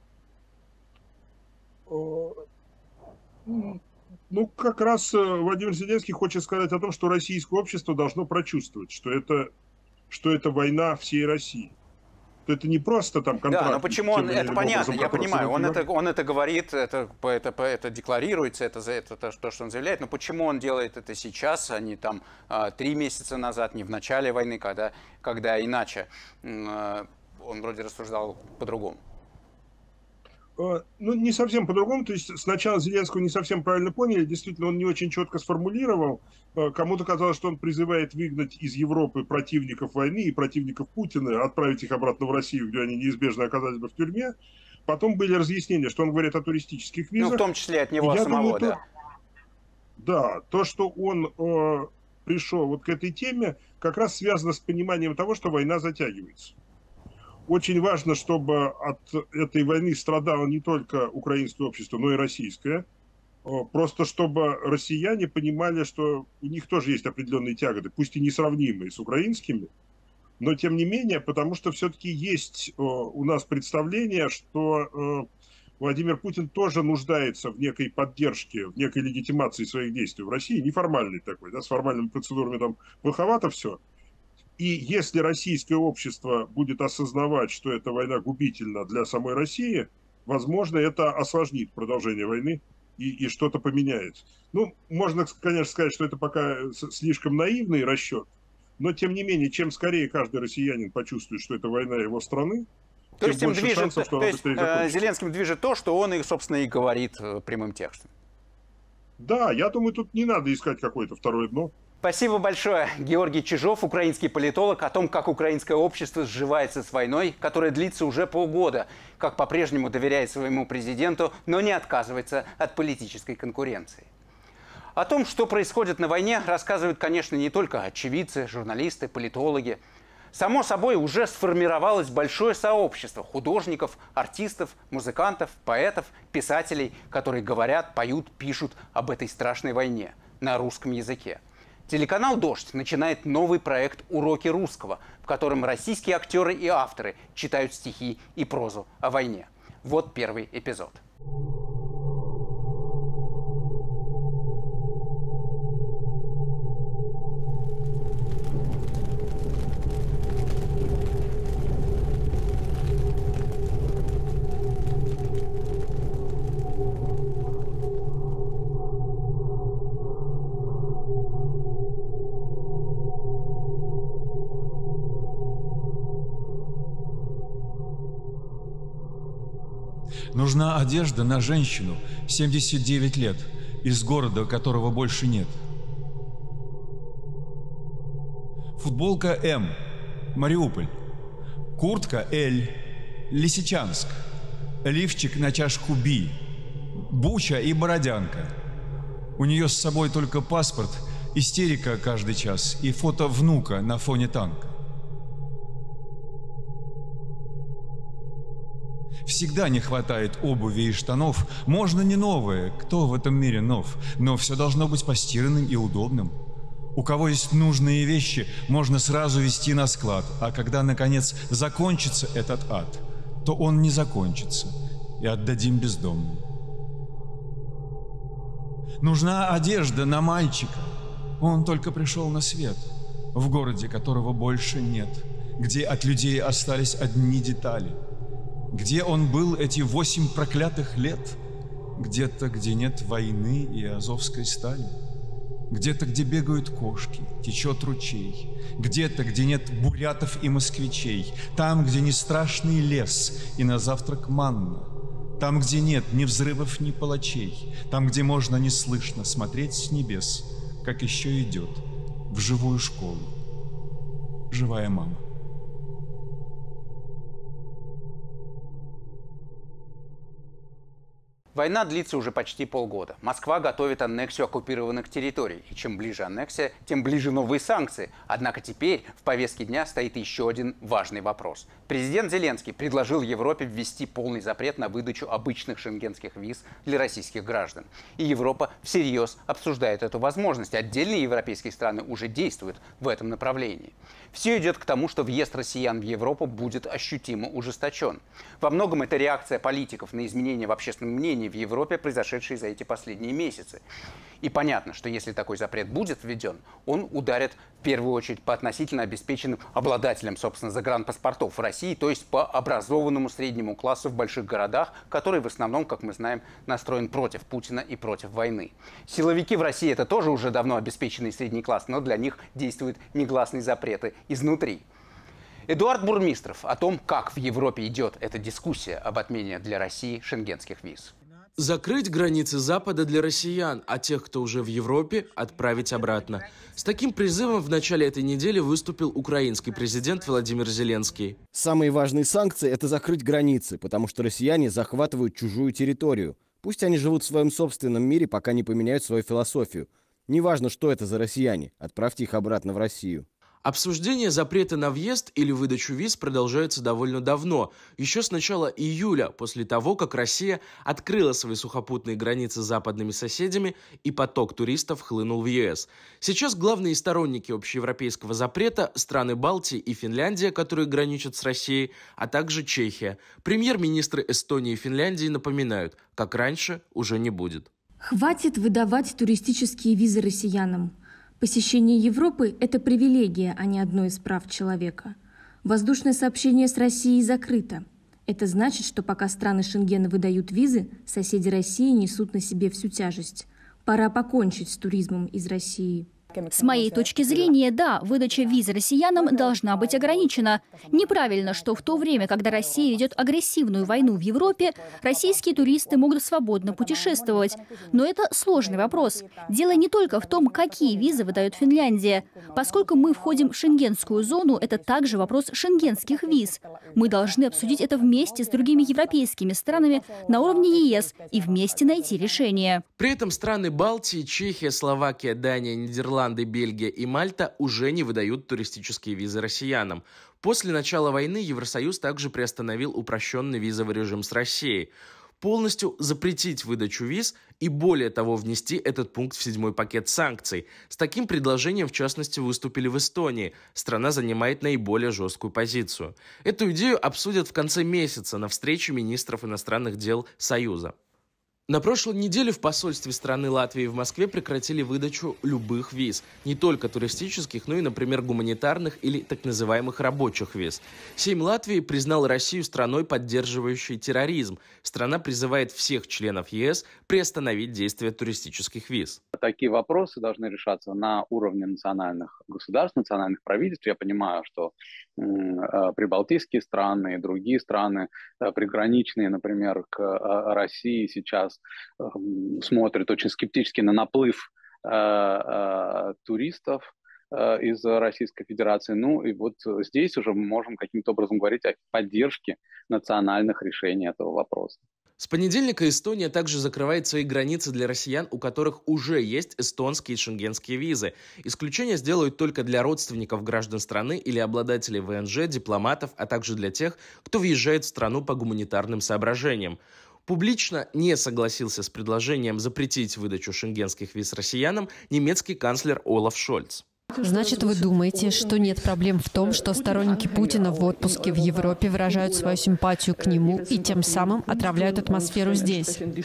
Ну, как раз Владимир Зеленский хочет сказать о том, что российское общество должно прочувствовать, что это, что это война всей России. Это не просто там контракт. Да, но почему он, это понятно, я понимаю, он это, он это говорит, это, это, это декларируется, это, это то, что он заявляет, но почему он делает это сейчас, а не там три месяца назад, не в начале войны, когда, когда иначе он вроде рассуждал по-другому? Ну, не совсем по-другому. То есть сначала Зеленского не совсем правильно поняли. Действительно, он не очень четко сформулировал. Кому-то казалось, что он призывает выгнать из Европы противников войны и противников Путина, отправить их обратно в Россию, где они неизбежно оказались бы в тюрьме. Потом были разъяснения, что он говорит о туристических визах. Ну, в том числе от него самого, думаю, да. То, да, то, что он э, пришел вот к этой теме, как раз связано с пониманием того, что война затягивается. Очень важно, чтобы от этой войны страдало не только украинское общество, но и российское. Просто чтобы россияне понимали, что у них тоже есть определенные тяготы, пусть и несравнимые с украинскими, но тем не менее, потому что все-таки есть у нас представление, что Владимир Путин тоже нуждается в некой поддержке, в некой легитимации своих действий в России, неформальной такой, да, с формальными процедурами там плоховато все. И если российское общество будет осознавать, что эта война губительна для самой России, возможно, это осложнит продолжение войны и, и что-то поменяет. Ну, можно, конечно, сказать, что это пока слишком наивный расчет, но, тем не менее, чем скорее каждый россиянин почувствует, что это война его страны, то есть, тем им больше движет, шансов, что то она есть, быстрее закончится. Зеленским движет то, что он, собственно, и говорит прямым текстом. Да, я думаю, тут не надо искать какое-то второе дно. Спасибо большое. Георгий Чижов, украинский политолог, о том, как украинское общество сживается с войной, которая длится уже полгода, как по-прежнему доверяет своему президенту, но не отказывается от политической конкуренции. О том, что происходит на войне, рассказывают, конечно, не только очевидцы, журналисты, политологи. Само собой, уже сформировалось большое сообщество художников, артистов, музыкантов, поэтов, писателей, которые говорят, поют, пишут об этой страшной войне на русском языке. Телеканал «Дождь» начинает новый проект «Уроки русского», в котором российские актеры и авторы читают стихи и прозу о войне. Вот первый эпизод. Нужна одежда на женщину семьдесят девять лет, из города, которого больше нет. Футболка М, Мариуполь. Куртка Л, Лисичанск. Лифчик на чашку Би, Буча и Бородянка. У нее с собой только паспорт, истерика каждый час и фото внука на фоне танка. Всегда не хватает обуви и штанов. Можно не новое, кто в этом мире нов, но все должно быть постиранным и удобным. У кого есть нужные вещи, можно сразу везти на склад, а когда, наконец, закончится этот ад, то он не закончится, и отдадим бездомным. Нужна одежда на мальчика. Он только пришел на свет, в городе, которого больше нет, где от людей остались одни детали. Где он был эти восемь проклятых лет? Где-то, где нет войны и азовской стали. Где-то, где бегают кошки, течет ручей. Где-то, где нет бурятов и москвичей. Там, где не страшный лес и на завтрак манна. Там, где нет ни взрывов, ни палачей. Там, где можно неслышно смотреть с небес, как еще идет в живую школу живая мама. Война длится уже почти полгода. Москва готовит аннексию оккупированных территорий. И чем ближе аннексия, тем ближе новые санкции. Однако теперь в повестке дня стоит еще один важный вопрос. Президент Зеленский предложил Европе ввести полный запрет на выдачу обычных шенгенских виз для российских граждан. И Европа всерьез обсуждает эту возможность. Отдельные европейские страны уже действуют в этом направлении. Все идет к тому, что въезд россиян в Европу будет ощутимо ужесточен. Во многом это реакция политиков на изменения в общественном мнении в Европе, произошедшие за эти последние месяцы. И понятно, что если такой запрет будет введен, он ударит в первую очередь по относительно обеспеченным обладателям, собственно, загранпаспортов в России, то есть по образованному среднему классу в больших городах, который в основном, как мы знаем, настроен против Путина и против войны. Силовики в России – это тоже уже давно обеспеченный средний класс, но для них действуют негласные запреты изнутри. Эдуард Бурмистров о том, как в Европе идет эта дискуссия об отмене для России шенгенских виз. Закрыть границы Запада для россиян, а тех, кто уже в Европе, отправить обратно. С таким призывом в начале этой недели выступил украинский президент Владимир Зеленский. Самые важные санкции – это закрыть границы, потому что россияне захватывают чужую территорию. Пусть они живут в своем собственном мире, пока не поменяют свою философию. Неважно, что это за россияне, отправьте их обратно в Россию. Обсуждение запрета на въезд или выдачу виз продолжается довольно давно, еще с начала июля, после того, как Россия открыла свои сухопутные границы с западными соседями и поток туристов хлынул в ЕС. Сейчас главные сторонники общеевропейского запрета – страны Балтии и Финляндия, которые граничат с Россией, а также Чехия. Премьер-министры Эстонии и Финляндии напоминают, как раньше уже не будет. Хватит выдавать туристические визы россиянам. Посещение Европы – это привилегия, а не одно из прав человека. Воздушное сообщение с Россией закрыто. Это значит, что пока страны Шенгена выдают визы, соседи России несут на себе всю тяжесть. Пора покончить с туризмом из России. С моей точки зрения, да, выдача виз россиянам должна быть ограничена. Неправильно, что в то время, когда Россия ведет агрессивную войну в Европе, российские туристы могут свободно путешествовать. Но это сложный вопрос. Дело не только в том, какие визы выдает Финляндия. Поскольку мы входим в шенгенскую зону, это также вопрос шенгенских виз. Мы должны обсудить это вместе с другими европейскими странами на уровне ЕС и вместе найти решение. При этом страны Балтии, Чехия, Словакия, Дания, Нидерланды, Бельгия и Мальта уже не выдают туристические визы россиянам. После начала войны Евросоюз также приостановил упрощенный визовый режим с Россией. Полностью запретить выдачу виз и, более того, внести этот пункт в седьмой пакет санкций. С таким предложением, в частности, выступили в Эстонии. Страна занимает наиболее жесткую позицию. Эту идею обсудят в конце месяца на встрече министров иностранных дел Союза. На прошлой неделе в посольстве страны Латвии в Москве прекратили выдачу любых виз. Не только туристических, но и, например, гуманитарных или так называемых рабочих виз. Сейм Латвии признал Россию страной, поддерживающей терроризм. Страна призывает всех членов ЕС приостановить действие туристических виз. Такие вопросы должны решаться на уровне национальных государств, национальных правительств. Я понимаю, что э, прибалтийские страны и другие страны, э, приграничные, например, к э, России сейчас смотрят очень скептически на наплыв э, э, туристов э, из Российской Федерации. Ну и вот здесь уже мы можем каким-то образом говорить о поддержке национальных решений этого вопроса. С понедельника Эстония также закрывает свои границы для россиян, у которых уже есть эстонские и шенгенские визы. Исключение сделают только для родственников граждан страны или обладателей ВНЖ, дипломатов, а также для тех, кто въезжает в страну по гуманитарным соображениям. Публично не согласился с предложением запретить выдачу шенгенских виз россиянам немецкий канцлер Олаф Шольц. Значит, вы думаете, что нет проблем в том, что сторонники Путина в отпуске в Европе выражают свою симпатию к нему и тем самым отравляют атмосферу здесь? Мы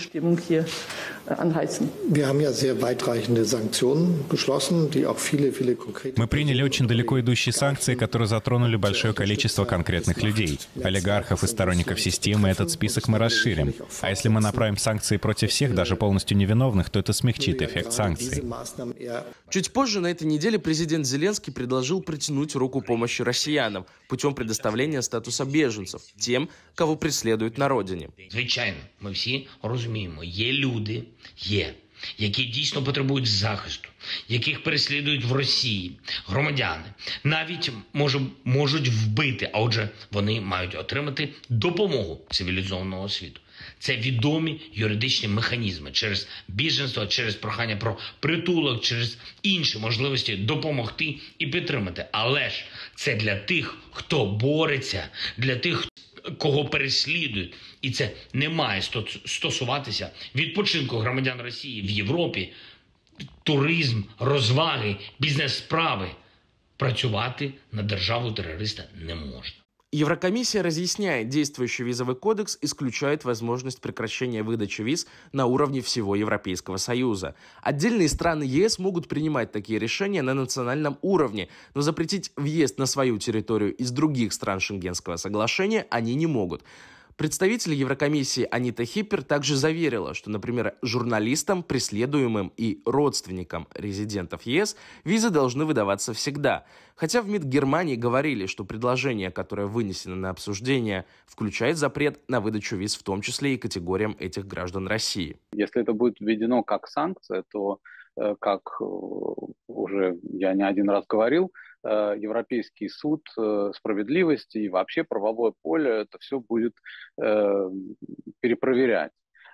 приняли очень далеко идущие санкции, которые затронули большое количество конкретных людей, олигархов и сторонников системы. Этот список мы расширим. А если мы направим санкции против всех, даже полностью невиновных, то это смягчит эффект санкций. Чуть позже на этой неделе президент Зеленский предложил протянуть руку помощи россиянам путем предоставления статуса беженцев тем, кого преследуют на родині. Звичайно, ми всі розуміємо, є люди, є, які дійсно потребують захисту, яких переслідують в Росії, громадяни, навіть може, можуть вбити, а отже, вони мають отримати допомогу цивілізованого світу. Це відомі юридичні механізми через біженство, через прохання про притулок, через інші можливості допомогти і підтримати. Але ж це для тих, хто бореться, для тих, кого переслідують. І це не має стосуватися відпочинку громадян Росії в Європі, туризм, розваги, бізнес-справи. Працювати на державу-терориста не можна. Еврокомиссия разъясняет, действующий визовый кодекс исключает возможность прекращения выдачи виз на уровне всего Европейского Союза. Отдельные страны ЕС могут принимать такие решения на национальном уровне, но запретить въезд на свою территорию из других стран Шенгенского соглашения они не могут. Представитель Еврокомиссии Анита Хиппер также заверила, что, например, журналистам, преследуемым и родственникам резидентов ЕС визы должны выдаваться всегда. Хотя в МИД Германии говорили, что предложение, которое вынесено на обсуждение, включает запрет на выдачу виз, в том числе и категориям этих граждан России. Если это будет введено как санкция, то, как уже я не один раз говорил, Европейский суд справедливости и вообще правовое поле это все будет э, перепроверять.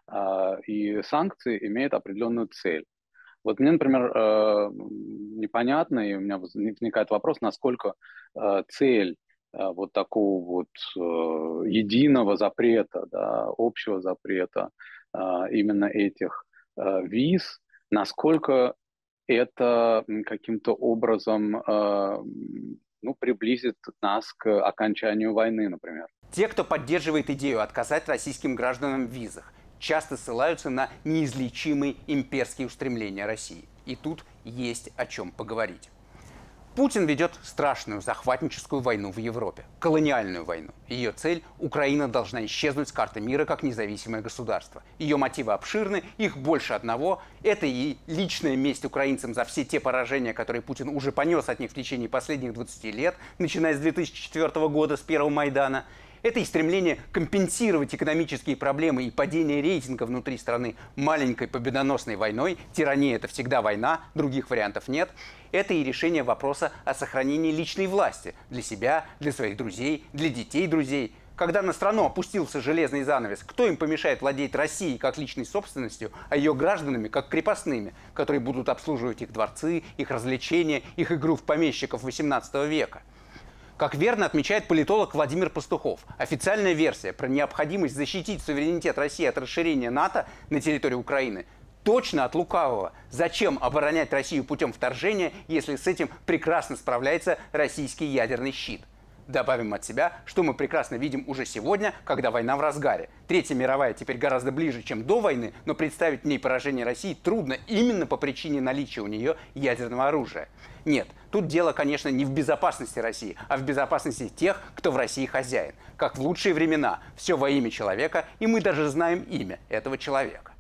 И санкции имеют определенную цель. Вот мне, например, э, непонятно, и у меня возникает вопрос, насколько э, цель э, вот такого вот э, единого запрета, да, общего запрета э, именно этих э, виз, насколько это каким-то образом э, ну, приблизит нас к окончанию войны, например. Те, кто поддерживает идею отказать российским гражданам в визах, часто ссылаются на неизлечимые имперские устремления России. И тут есть о чем поговорить. Путин ведет страшную захватническую войну в Европе, колониальную войну. Ее цель – Украина должна исчезнуть с карты мира как независимое государство. Ее мотивы обширны, их больше одного. Это и личная месть украинцам за все те поражения, которые Путин уже понес от них в течение последних двадцати лет, начиная с две тысячи четвёртого года, с первого Майдана. Это и стремление компенсировать экономические проблемы и падение рейтинга внутри страны маленькой победоносной войной. Тирания – это всегда война, других вариантов нет. Это и решение вопроса о сохранении личной власти для себя, для своих друзей, для детей друзей. Когда на страну опустился железный занавес, кто им помешает владеть Россией как личной собственностью, а ее гражданами как крепостными, которые будут обслуживать их дворцы, их развлечения, их игру в помещиков восемнадцатого века? Как верно отмечает политолог Владимир Пастухов, официальная версия про необходимость защитить суверенитет России от расширения НАТО на территории Украины точно от лукавого. Зачем оборонять Россию путем вторжения, если с этим прекрасно справляется российский ядерный щит? Добавим от себя, что мы прекрасно видим уже сегодня, когда война в разгаре. Третья мировая теперь гораздо ближе, чем до войны, но представить в ней поражение России трудно именно по причине наличия у нее ядерного оружия. Нет, тут дело, конечно, не в безопасности России, а в безопасности тех, кто в России хозяин. Как в лучшие времена, все во имя человека, и мы даже знаем имя этого человека.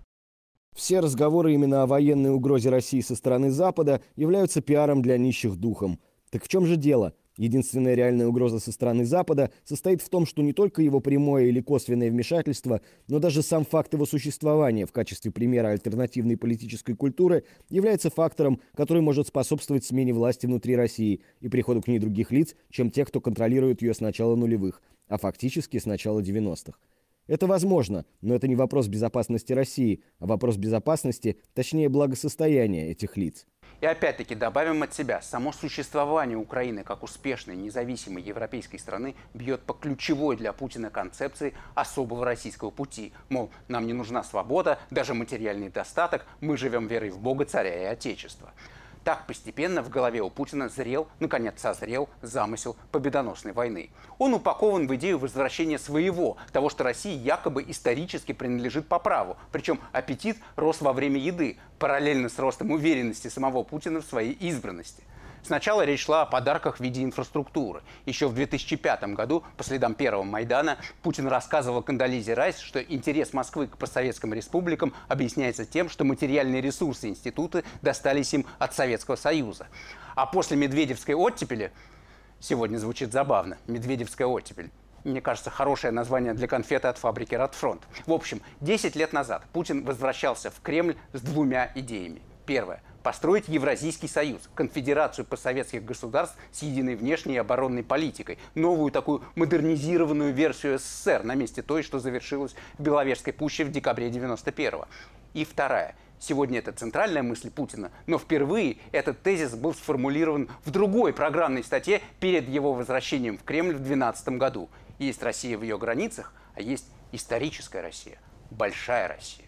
Все разговоры именно о военной угрозе России со стороны Запада являются пиаром для нищих духом. Так в чем же дело? Единственная реальная угроза со стороны Запада состоит в том, что не только его прямое или косвенное вмешательство, но даже сам факт его существования в качестве примера альтернативной политической культуры является фактором, который может способствовать смене власти внутри России и приходу к ней других лиц, чем те, кто контролирует ее с начала нулевых, а фактически с начала девяностых. Это возможно, но это не вопрос безопасности России, а вопрос безопасности, точнее благосостояния этих лиц. И опять-таки добавим от себя, само существование Украины как успешной, независимой европейской страны бьет по ключевой для Путина концепции особого российского пути. Мол, нам не нужна свобода, даже материальный достаток, мы живем верой в Бога, царя и Отечества. Так постепенно в голове у Путина зрел, наконец созрел замысел победоносной войны. Он упакован в идею возвращения своего, того, что России якобы исторически принадлежит по праву. Причем аппетит рос во время еды, параллельно с ростом уверенности самого Путина в своей избранности. Сначала речь шла о подарках в виде инфраструктуры. Еще в две тысячи пятом году, по следам первого Майдана, Путин рассказывал Кондолизе Райс, что интерес Москвы к постсоветским республикам объясняется тем, что материальные ресурсы институты достались им от Советского Союза. А после Медведевской оттепели, сегодня звучит забавно, Медведевская оттепель, мне кажется, хорошее название для конфеты от фабрики «Ротфронт». В общем, десять лет назад Путин возвращался в Кремль с двумя идеями. Первое. Построить Евразийский союз, конфедерацию постсоветских государств с единой внешней и оборонной политикой. Новую такую модернизированную версию СССР на месте той, что завершилась в Беловежской пуще в декабре девяносто первого. И вторая. Сегодня это центральная мысль Путина, но впервые этот тезис был сформулирован в другой программной статье перед его возвращением в Кремль в две тысячи двенадцатом году. Есть Россия в ее границах, а есть историческая Россия, большая Россия.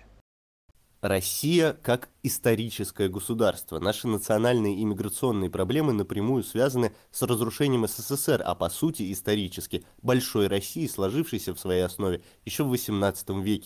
Россия как историческое государство. Наши национальные и миграционные проблемы напрямую связаны с разрушением СССР, а по сути исторически большой России, сложившейся в своей основе еще в восемнадцатом веке.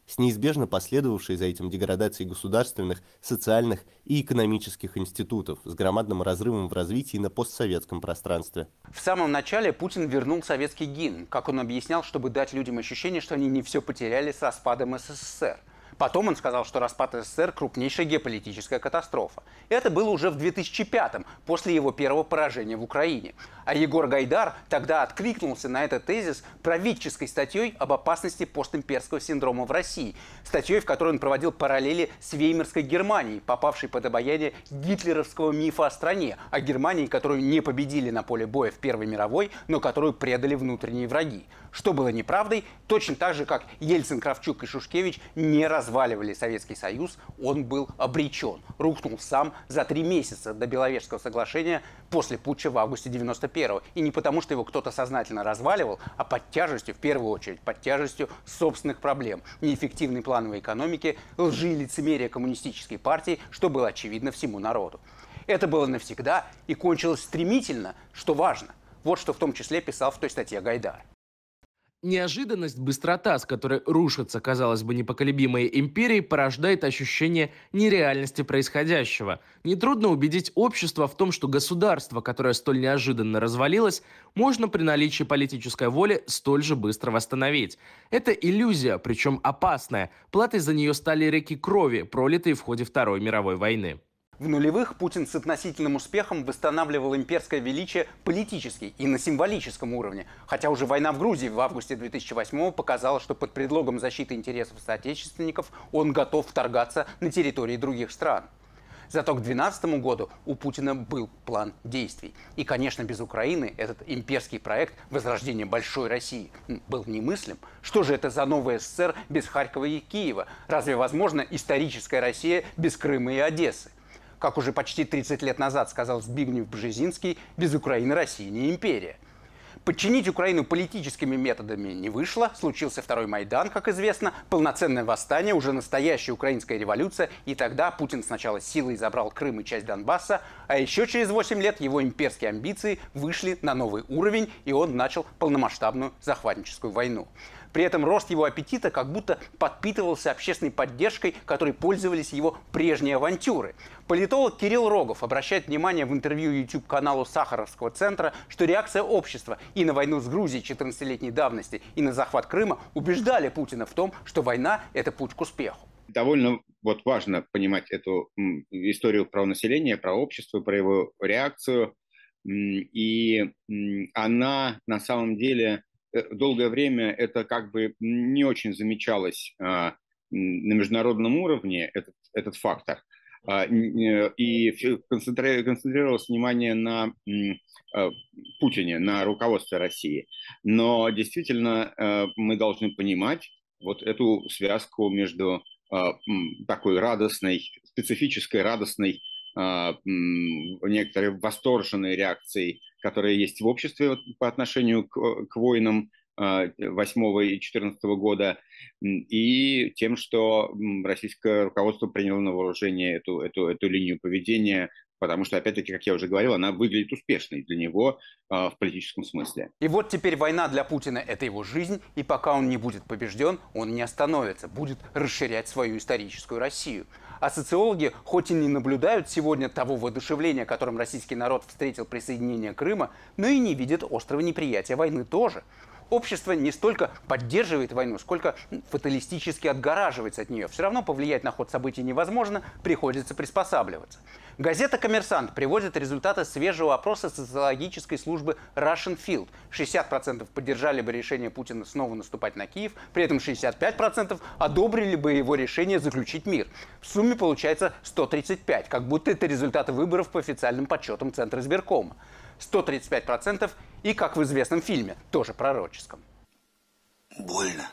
с неизбежно последовавшей за этим деградацией государственных, социальных и экономических институтов, с громадным разрывом в развитии на постсоветском пространстве. В самом начале Путин вернул советский гимн, как он объяснял, чтобы дать людям ощущение, что они не все потеряли с распадом СССР. Потом он сказал, что распад СССР – крупнейшая геополитическая катастрофа. Это было уже в две тысячи пятом, после его первого поражения в Украине. А Егор Гайдар тогда откликнулся на этот тезис правительской статьей об опасности постимперского синдрома в России. Статьей, в которой он проводил параллели с Веймарской Германией, попавшей под обаяние гитлеровского мифа о стране, о Германии, которую не победили на поле боя в Первой мировой, но которую предали внутренние враги. Что было неправдой, точно так же, как Ельцин, Кравчук и Шушкевич не разваливали Советский Союз, он был обречен. Рухнул сам за три месяца до Беловежского соглашения после путча в августе девяносто первого. И не потому, что его кто-то сознательно разваливал, а под тяжестью, в первую очередь, под тяжестью собственных проблем, неэффективной плановой экономики, лжи и лицемерия коммунистической партии, что было очевидно всему народу. Это было навсегда и кончилось стремительно, что важно. Вот что в том числе писал в той статье Гайдар. Неожиданность, быстрота, с которой рушатся, казалось бы, непоколебимые империи, порождает ощущение нереальности происходящего. Нетрудно убедить общество в том, что государство, которое столь неожиданно развалилось, можно при наличии политической воли столь же быстро восстановить. Это иллюзия, причем опасная. Платой за нее стали реки крови, пролитые в ходе Второй мировой войны. В нулевых Путин с относительным успехом восстанавливал имперское величие политически и на символическом уровне. Хотя уже война в Грузии в августе две тысячи восьмого показала, что под предлогом защиты интересов соотечественников он готов вторгаться на территории других стран. Зато к две тысячи двенадцатому году у Путина был план действий. И, конечно, без Украины этот имперский проект возрождения большой России был немыслим. Что же это за новая СССР без Харькова и Киева? Разве возможна историческая Россия без Крыма и Одессы? Как уже почти тридцать лет назад сказал Збигнев Бжезинский, без Украины Россия не империя. Подчинить Украину политическими методами не вышло, случился второй Майдан, как известно, полноценное восстание, уже настоящая украинская революция, и тогда Путин сначала силой забрал Крым и часть Донбасса, а еще через восемь лет его имперские амбиции вышли на новый уровень, и он начал полномасштабную захватническую войну. При этом рост его аппетита как будто подпитывался общественной поддержкой, которой пользовались его прежние авантюры. Политолог Кирилл Рогов обращает внимание в интервью YouTube-каналу Сахаровского центра, что реакция общества и на войну с Грузией четырнадцатилетней давности, и на захват Крыма убеждали Путина в том, что война – это путь к успеху. Довольно вот важно понимать эту м, историю про население, про общество, про его реакцию. И м, она на самом деле долгое время это как бы не очень замечалось а, на международном уровне, этот, этот фактор. А, и концентрировалось внимание на а, Путине, на руководстве России. Но действительно а, мы должны понимать вот эту связку между а, такой радостной, специфической радостной, а, некоторой восторженной реакцией, которая есть в обществе по отношению к, к войнам восьмого и четырнадцатого года, и тем, что российское руководство приняло на вооружение эту, эту, эту линию поведения, потому что, опять-таки, как я уже говорил, она выглядит успешной для него э, в политическом смысле. И вот теперь война для Путина – это его жизнь, и пока он не будет побежден, он не остановится, будет расширять свою историческую Россию. А социологи, хоть и не наблюдают сегодня того воодушевления, которым российский народ встретил присоединение Крыма, но и не видят острого неприятия войны тоже. Общество не столько поддерживает войну, сколько фаталистически отгораживается от нее. Все равно повлиять на ход событий невозможно, приходится приспосабливаться. Газета «Коммерсант» приводит результаты свежего опроса социологической службы Russian Field. шестьдесят процентов поддержали бы решение Путина снова наступать на Киев, при этом шестьдесят пять процентов одобрили бы его решение заключить мир. В сумме получается сто тридцать пять, как будто это результаты выборов по официальным подсчетам Центра избиркома. сто тридцать пять процентов и, как в известном фильме, тоже пророческом. Больно.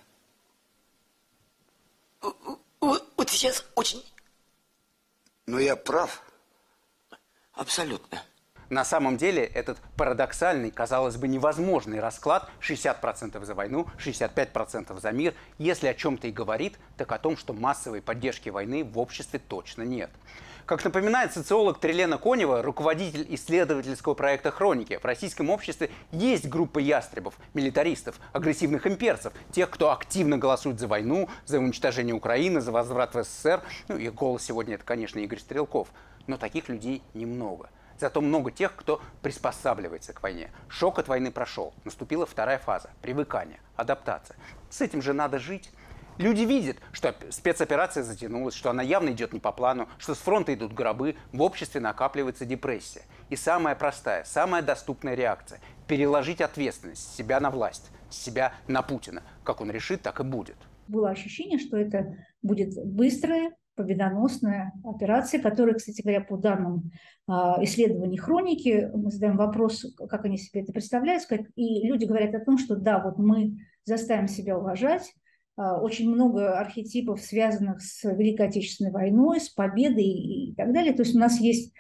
Вот, вот сейчас очень... Но я прав. Абсолютно. На самом деле этот парадоксальный, казалось бы, невозможный расклад шестьдесят процентов за войну, шестьдесят пять процентов за мир, если о чем-то и говорит, так о том, что массовой поддержки войны в обществе точно нет. Как напоминает социолог Трилена Конева, руководитель исследовательского проекта «Хроники», в российском обществе есть группа ястребов, милитаристов, агрессивных имперцев, тех, кто активно голосует за войну, за уничтожение Украины, за возврат в СССР. Ну, их голос сегодня – это, конечно, Игорь Стрелков. Но таких людей немного. Зато много тех, кто приспосабливается к войне. Шок от войны прошел. Наступила вторая фаза – привыкание, адаптация. С этим же надо жить. Люди видят, что спецоперация затянулась, что она явно идет не по плану, что с фронта идут гробы, в обществе накапливается депрессия. И самая простая, самая доступная реакция – переложить ответственность с себя на власть, с себя на Путина. Как он решит, так и будет. Было ощущение, что это будет быстрая, победоносная операция, которая, кстати говоря, по данным исследований «Хроники», мы задаем вопрос, как они себе это представляют, и люди говорят о том, что да, вот мы заставим себя уважать. Очень много архетипов, связанных с Великой Отечественной войной, с победой и так далее. То есть у нас есть,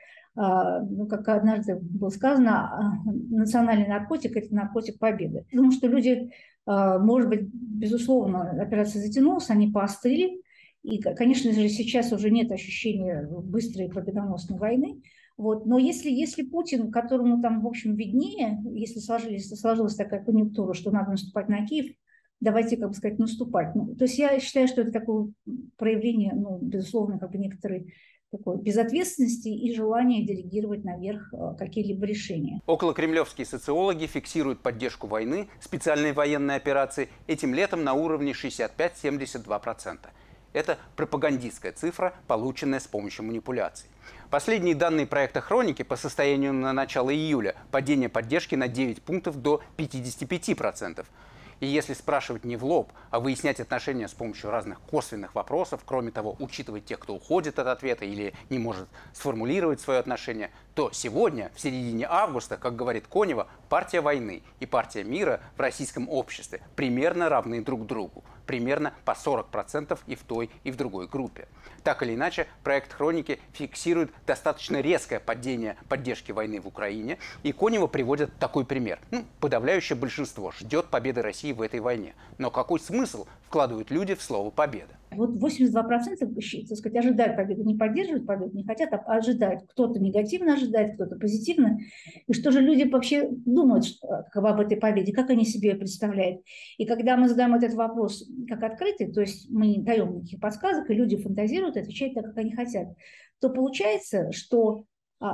ну, как однажды было сказано, национальный наркотик – это наркотик победы. Потому что люди, может быть, безусловно, операция затянулась, они поостыли. И, конечно же, сейчас уже нет ощущения быстрой победоносной войны. Вот. Но если, если Путин, которому там, в общем, виднее, если сложилась, сложилась такая конъюнктура, что надо наступать на Киев, давайте, как бы сказать, наступать. Ну, то есть я считаю, что это такое проявление, ну, безусловно, как бы некоторой такой безответственности и желания делегировать наверх какие-либо решения. Околокремлевские социологи фиксируют поддержку войны, специальной военной операции этим летом на уровне шестьдесят пять — семьдесят два процента. Это пропагандистская цифра, полученная с помощью манипуляций. Последние данные проекта «Хроники» по состоянию на начало июля – падение поддержки на девять пунктов до пятидесяти пяти процентов. И если спрашивать не в лоб, а выяснять отношения с помощью разных косвенных вопросов, кроме того, учитывать тех, кто уходит от ответа или не может сформулировать свое отношение, то сегодня, в середине августа, как говорит Конева, партия войны и партия мира в российском обществе примерно равны друг другу. Примерно по сорок процентов и в той, и в другой группе. Так или иначе, проект «Хроники» фиксирует достаточно резкое падение поддержки войны в Украине, и Конева приводит такой пример. Ну, подавляющее большинство ждет победы России в этой войне. Но какой смысл вкладывают люди в слово «победа»? Вот восемьдесят два процента, так сказать, ожидают победы, не поддерживают победу, не хотят, а ожидают. Кто-то негативно ожидает, кто-то позитивно. И что же люди вообще думают как об этой победе, как они себе ее представляют? И когда мы задаем этот вопрос как открытый, то есть мы не даем никаких подсказок, и люди фантазируют, отвечают так, как они хотят, то получается, что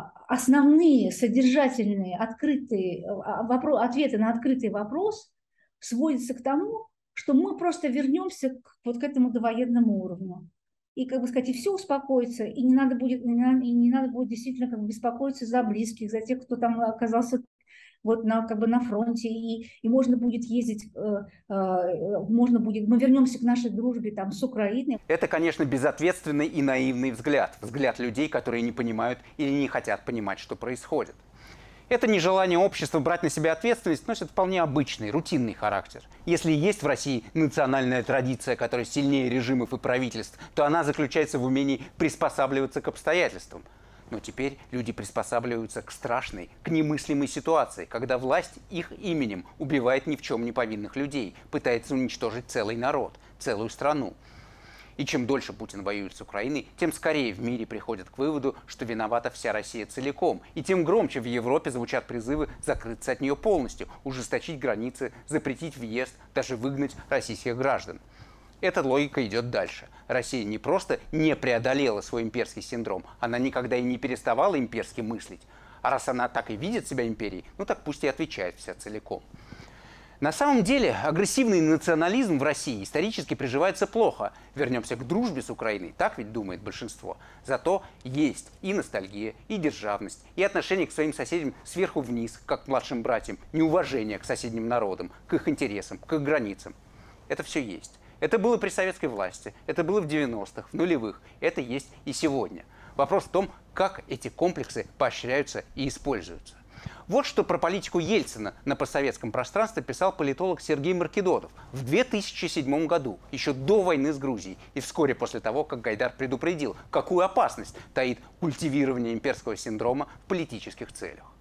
основные содержательные открытые вопросы, ответы на открытый вопрос сводятся к тому, что мы просто вернемся к, вот к этому довоенному уровню. И, как бы сказать, и все успокоится, и не надо будет, и не надо будет действительно как бы беспокоиться за близких, за тех, кто там оказался вот на, как бы на фронте, и, и можно будет ездить, э, э, можно будет, мы вернемся к нашей дружбе там с Украиной. Это, конечно, безответственный и наивный взгляд. Взгляд людей, которые не понимают или не хотят понимать, что происходит. Это нежелание общества брать на себя ответственность носит вполне обычный, рутинный характер. Если есть в России национальная традиция, которая сильнее режимов и правительств, то она заключается в умении приспосабливаться к обстоятельствам. Но теперь люди приспосабливаются к страшной, к немыслимой ситуации, когда власть их именем убивает ни в чем не повинных людей, пытается уничтожить целый народ, целую страну. И чем дольше Путин воюет с Украиной, тем скорее в мире приходят к выводу, что виновата вся Россия целиком. И тем громче в Европе звучат призывы закрыться от нее полностью, ужесточить границы, запретить въезд, даже выгнать российских граждан. Эта логика идет дальше. Россия не просто не преодолела свой имперский синдром, она никогда и не переставала имперски мыслить. А раз она так и видит себя империей, ну так пусть и отвечает вся целиком. На самом деле, агрессивный национализм в России исторически приживается плохо. Вернемся к дружбе с Украиной, так ведь думает большинство. Зато есть и ностальгия, и державность, и отношение к своим соседям сверху вниз, как к младшим братьям, неуважение к соседним народам, к их интересам, к их границам. Это все есть. Это было при советской власти, это было в девяностых, в нулевых, это есть и сегодня. Вопрос в том, как эти комплексы поощряются и используются. Вот что про политику Ельцина на постсоветском пространстве писал политолог Сергей Маркедотов в две тысячи седьмом году, еще до войны с Грузией, и вскоре после того, как Гайдар предупредил, какую опасность таит культивирование имперского синдрома в политических целях.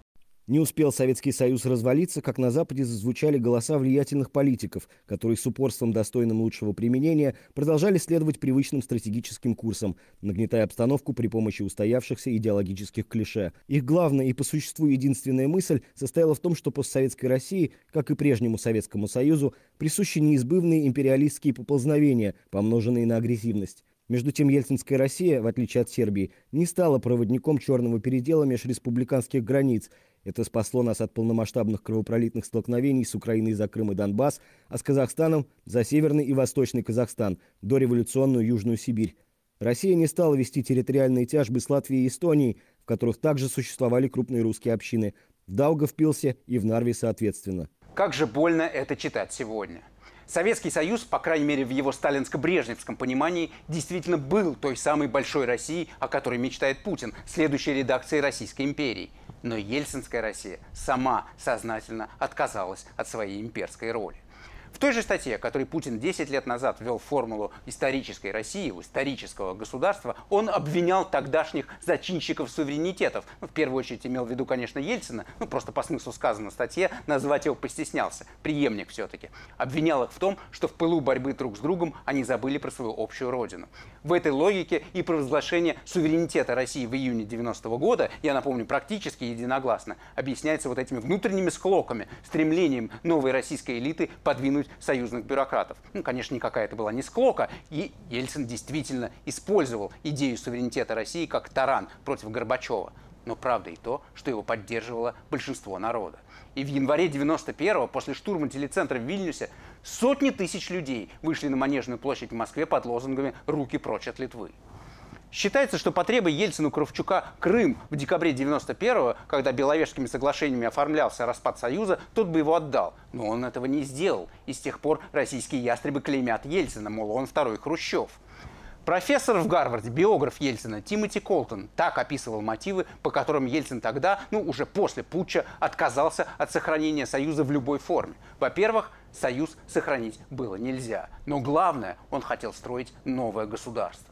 Не успел Советский Союз развалиться, как на Западе зазвучали голоса влиятельных политиков, которые с упорством, достойным лучшего применения, продолжали следовать привычным стратегическим курсам, нагнетая обстановку при помощи устоявшихся идеологических клише. Их главная и по существу единственная мысль состояла в том, что постсоветской России, как и прежнему Советскому Союзу, присущи неизбывные империалистские поползновения, помноженные на агрессивность. Между тем, ельцинская Россия, в отличие от Сербии, не стала проводником черного передела межреспубликанских границ. Это спасло нас от полномасштабных кровопролитных столкновений с Украиной за Крым и Донбасс, а с Казахстаном за Северный и Восточный Казахстан, дореволюционную Южную Сибирь. Россия не стала вести территориальные тяжбы с Латвией и Эстонией, в которых также существовали крупные русские общины, в Даугавпилсе и в Нарве соответственно. Как же больно это читать сегодня. Советский Союз, по крайней мере в его сталинско-брежневском понимании, действительно был той самой большой Россией, о которой мечтает Путин, следующей редакцией Российской империи. Но ельцинская Россия сама сознательно отказалась от своей имперской роли. В той же статье, которой Путин десять лет назад ввел формулу исторической России, исторического государства, он обвинял тогдашних зачинщиков суверенитетов. Ну, в первую очередь имел в виду, конечно, Ельцина, ну просто по смыслу сказано в статье, назвать его постеснялся, преемник все-таки. Обвинял их в том, что в пылу борьбы друг с другом они забыли про свою общую родину. В этой логике и провозглашение суверенитета России в июне девяностого года, я напомню, практически единогласно, объясняется вот этими внутренними склоками, стремлением новой российской элиты подвинуть союзных бюрократов. Ну, конечно, никакая это была не склока, и Ельцин действительно использовал идею суверенитета России как таран против Горбачева. Но правда и то, что его поддерживало большинство народа. И в январе девяносто первого, после штурма телецентра в Вильнюсе, сотни тысяч людей вышли на Манежную площадь в Москве под лозунгами «Руки прочь от Литвы». Считается, что потребой Ельцину-Кравчука Крым в декабре девяносто первого, когда Беловежскими соглашениями оформлялся распад Союза, тот бы его отдал. Но он этого не сделал. И с тех пор российские ястребы клеймят Ельцина, мол, он второй Хрущев. Профессор в Гарварде, биограф Ельцина Тимоти Колтон так описывал мотивы, по которым Ельцин тогда, ну уже после путча, отказался от сохранения Союза в любой форме. Во-первых, Союз сохранить было нельзя. Но главное, он хотел строить новое государство.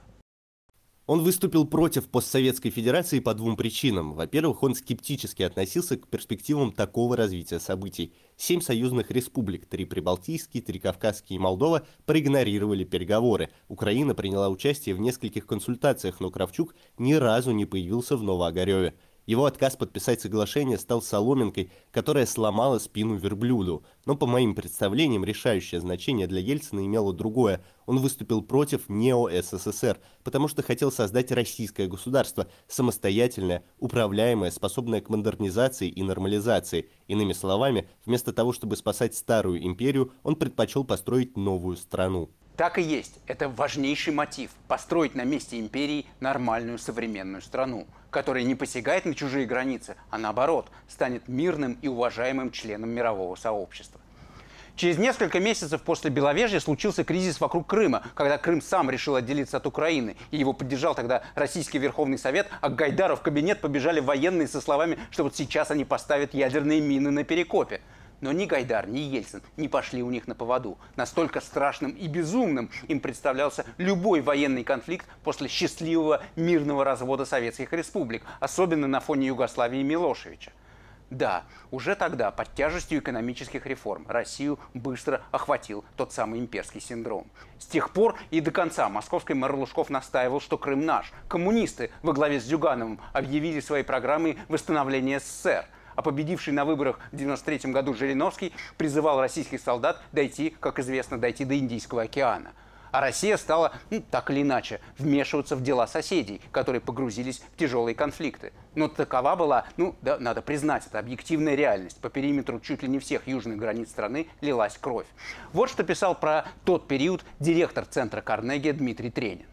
Он выступил против постсоветской федерации по двум причинам. Во-первых, он скептически относился к перспективам такого развития событий. Семь союзных республик, три прибалтийские, три кавказские и Молдова, проигнорировали переговоры. Украина приняла участие в нескольких консультациях, но Кравчук ни разу не появился в Новоогареве. Его отказ подписать соглашение стал соломинкой, которая сломала спину верблюду. Но по моим представлениям решающее значение для Ельцина имело другое. Он выступил против нео-СССР, потому что хотел создать российское государство, самостоятельное, управляемое, способное к модернизации и нормализации. Иными словами, вместо того, чтобы спасать старую империю, он предпочел построить новую страну. Так и есть. Это важнейший мотив – построить на месте империи нормальную современную страну, которая не посягает на чужие границы, а наоборот, станет мирным и уважаемым членом мирового сообщества. Через несколько месяцев после Беловежья случился кризис вокруг Крыма, когда Крым сам решил отделиться от Украины, и его поддержал тогда Российский Верховный Совет, а к Гайдару в кабинет побежали военные со словами, что вот сейчас они поставят ядерные мины на Перекопе. Но ни Гайдар, ни Ельцин не пошли у них на поводу. Настолько страшным и безумным им представлялся любой военный конфликт после счастливого мирного развода советских республик, особенно на фоне Югославии и Милошевича. Да, уже тогда под тяжестью экономических реформ Россию быстро охватил тот самый имперский синдром. С тех пор и до конца московский мэр Лужков настаивал, что Крым наш. Коммунисты во главе с Зюгановым объявили своей программой восстановления СССР. А победивший на выборах в девяносто третьем году Жириновский призывал российских солдат дойти, как известно, дойти до Индийского океана. А Россия стала, ну, так или иначе, вмешиваться в дела соседей, которые погрузились в тяжелые конфликты. Но такова была, ну, да, надо признать, это объективная реальность. По периметру чуть ли не всех южных границ страны лилась кровь. Вот что писал про тот период директор центра Карнеги Дмитрий Тренин.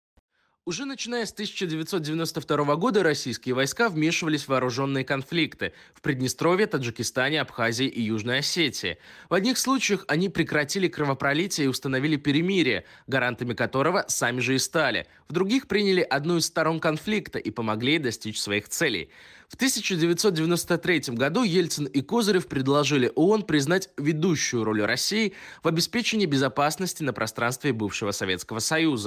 Уже начиная с тысяча девятьсот девяносто второго года российские войска вмешивались в вооруженные конфликты в Приднестровье, Таджикистане, Абхазии и Южной Осетии. В одних случаях они прекратили кровопролитие и установили перемирие, гарантами которого сами же и стали. В других приняли одну из сторон конфликта и помогли достичь своих целей. В тысяча девятьсот девяносто третьем году Ельцин и Козырев предложили ООН признать ведущую роль России в обеспечении безопасности на пространстве бывшего Советского Союза.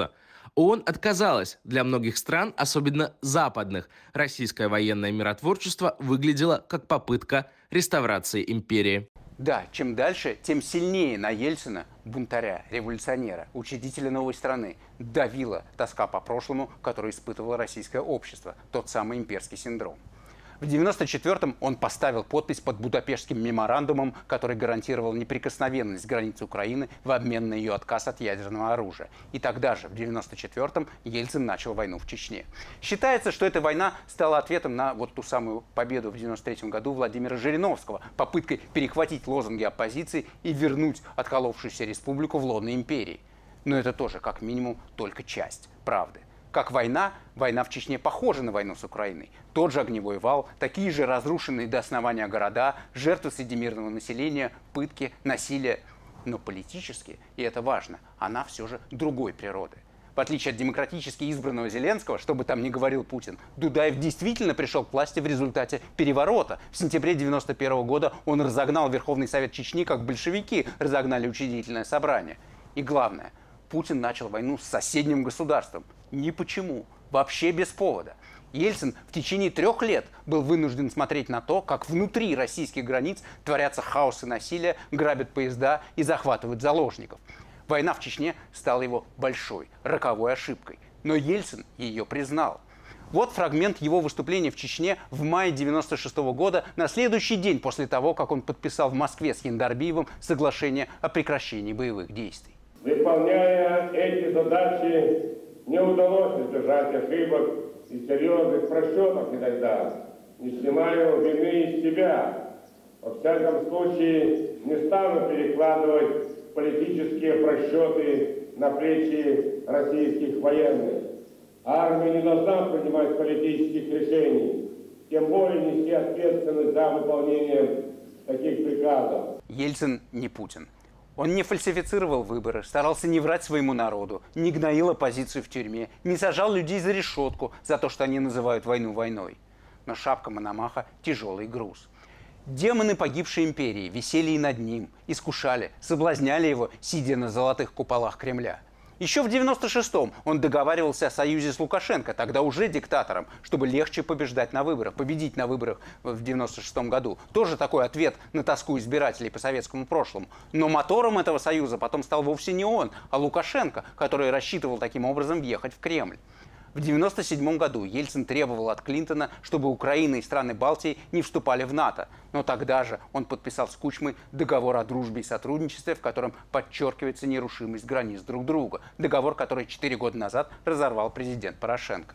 ООН отказалась. Для многих стран, особенно западных, российское военное миротворчество выглядело как попытка реставрации империи. Да, чем дальше, тем сильнее на Ельцина, бунтаря, революционера, учредителя новой страны, давила тоска по прошлому, которую испытывало российское общество, тот самый имперский синдром. В девяносто четвёртом он поставил подпись под Будапештским меморандумом, который гарантировал неприкосновенность границ Украины в обмен на ее отказ от ядерного оружия. И тогда же, в девяносто четвёртом, Ельцин начал войну в Чечне. Считается, что эта война стала ответом на вот ту самую победу в девяносто третьем году Владимира Жириновского, попыткой перехватить лозунги оппозиции и вернуть отколовшуюся республику в лоно империи. Но это тоже, как минимум, только часть правды. Как война, война в Чечне похожа на войну с Украиной. Тот же огневой вал, такие же разрушенные до основания города, жертвы среди мирного населения, пытки, насилие. Но политически, и это важно, она все же другой природы. В отличие от демократически избранного Зеленского, что бы там ни говорил Путин, Дудаев действительно пришел к власти в результате переворота. В сентябре девяносто первого года он разогнал Верховный Совет Чечни, как большевики разогнали учредительное собрание. И главное, Путин начал войну с соседним государством. Ни почему. Вообще без повода. Ельцин в течение трех лет был вынужден смотреть на то, как внутри российских границ творятся хаос и насилие, грабят поезда и захватывают заложников. Война в Чечне стала его большой, роковой ошибкой. Но Ельцин ее признал. Вот фрагмент его выступления в Чечне в мае девяносто шестого года, на следующий день после того, как он подписал в Москве с Яндарбиевым соглашение о прекращении боевых действий. Выполняя эти задачи, не удалось избежать ошибок и серьезных просчетов иногда. Не снимаю вины из себя. Во всяком случае, не стану перекладывать политические просчеты на плечи российских военных. Армия не должна принимать политических решений, тем более нести ответственность за выполнение таких приказов. Ельцин не Путин. Он не фальсифицировал выборы, старался не врать своему народу, не гноил оппозицию в тюрьме, не сажал людей за решетку за то, что они называют войну войной. Но шапка Мономаха – тяжелый груз. Демоны погибшей империи висели и над ним, искушали, соблазняли его, сидя на золотых куполах Кремля. Еще в девяносто шестом он договаривался о союзе с Лукашенко, тогда уже диктатором, чтобы легче побеждать на выборах, победить на выборах в девяносто шестом году. Тоже такой ответ на тоску избирателей по советскому прошлому. Но мотором этого союза потом стал вовсе не он, а Лукашенко, который рассчитывал таким образом въехать в Кремль. В девяносто седьмом году Ельцин требовал от Клинтона, чтобы Украина и страны Балтии не вступали в НАТО. Но тогда же он подписал с Кучмой договор о дружбе и сотрудничестве, в котором подчеркивается нерушимость границ друг друга. Договор, который четыре года назад разорвал президент Порошенко.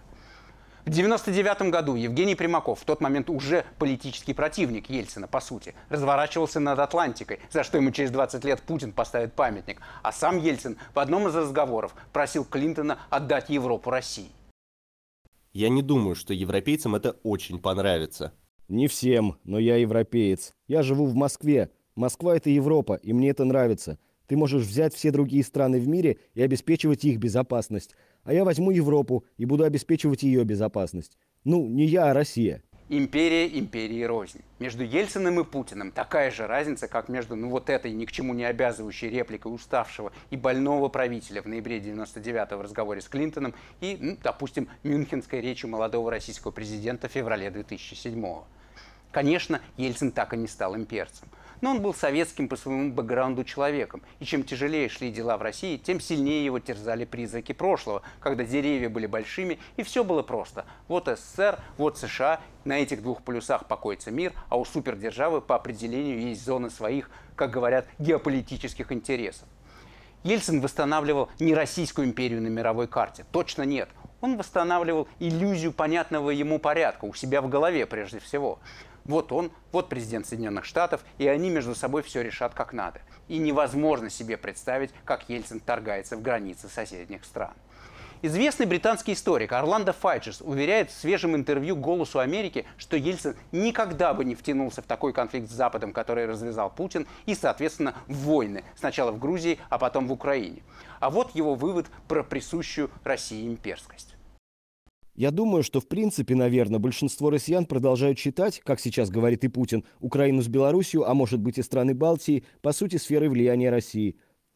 В девяносто девятом году Евгений Примаков, в тот момент уже политический противник Ельцина, по сути, разворачивался над Атлантикой, за что ему через двадцать лет Путин поставит памятник. А сам Ельцин в одном из разговоров просил Клинтона отдать Европу России. Я не думаю, что европейцам это очень понравится. Не всем, но я европеец. Я живу в Москве. Москва – это Европа, и мне это нравится. Ты можешь взять все другие страны в мире и обеспечивать их безопасность. А я возьму Европу и буду обеспечивать ее безопасность. Ну, не я, а Россия. Империя империи рознь. Между Ельциным и Путиным такая же разница, как между ну вот этой ни к чему не обязывающей репликой уставшего и больного правителя в ноябре девяносто девятого в разговоре с Клинтоном и, ну, допустим, мюнхенской речью молодого российского президента в феврале две тысячи седьмого. Конечно, Ельцин так и не стал имперцем. Но он был советским по своему бэкграунду человеком. И чем тяжелее шли дела в России, тем сильнее его терзали призраки прошлого, когда деревья были большими и все было просто. Вот СССР, вот США, на этих двух полюсах покоится мир, а у супердержавы по определению есть зоны своих, как говорят, геополитических интересов. Ельцин восстанавливал не Российскую империю на мировой карте, точно нет. Он восстанавливал иллюзию понятного ему порядка у себя в голове прежде всего. Вот он, вот президент Соединенных Штатов, и они между собой все решат как надо. И невозможно себе представить, как Ельцин вторгается в границы соседних стран. Известный британский историк Орландо Файджес уверяет в свежем интервью «Голосу Америки», что Ельцин никогда бы не втянулся в такой конфликт с Западом, который развязал Путин, и, соответственно, в войны, сначала в Грузии, а потом в Украине. А вот его вывод про присущую России имперскость. Я думаю, что в принципе, наверное, большинство россиян продолжают считать, как сейчас говорит и Путин, Украину с Белоруссией, а может быть и страны Балтии, по сути, сферой влияния России.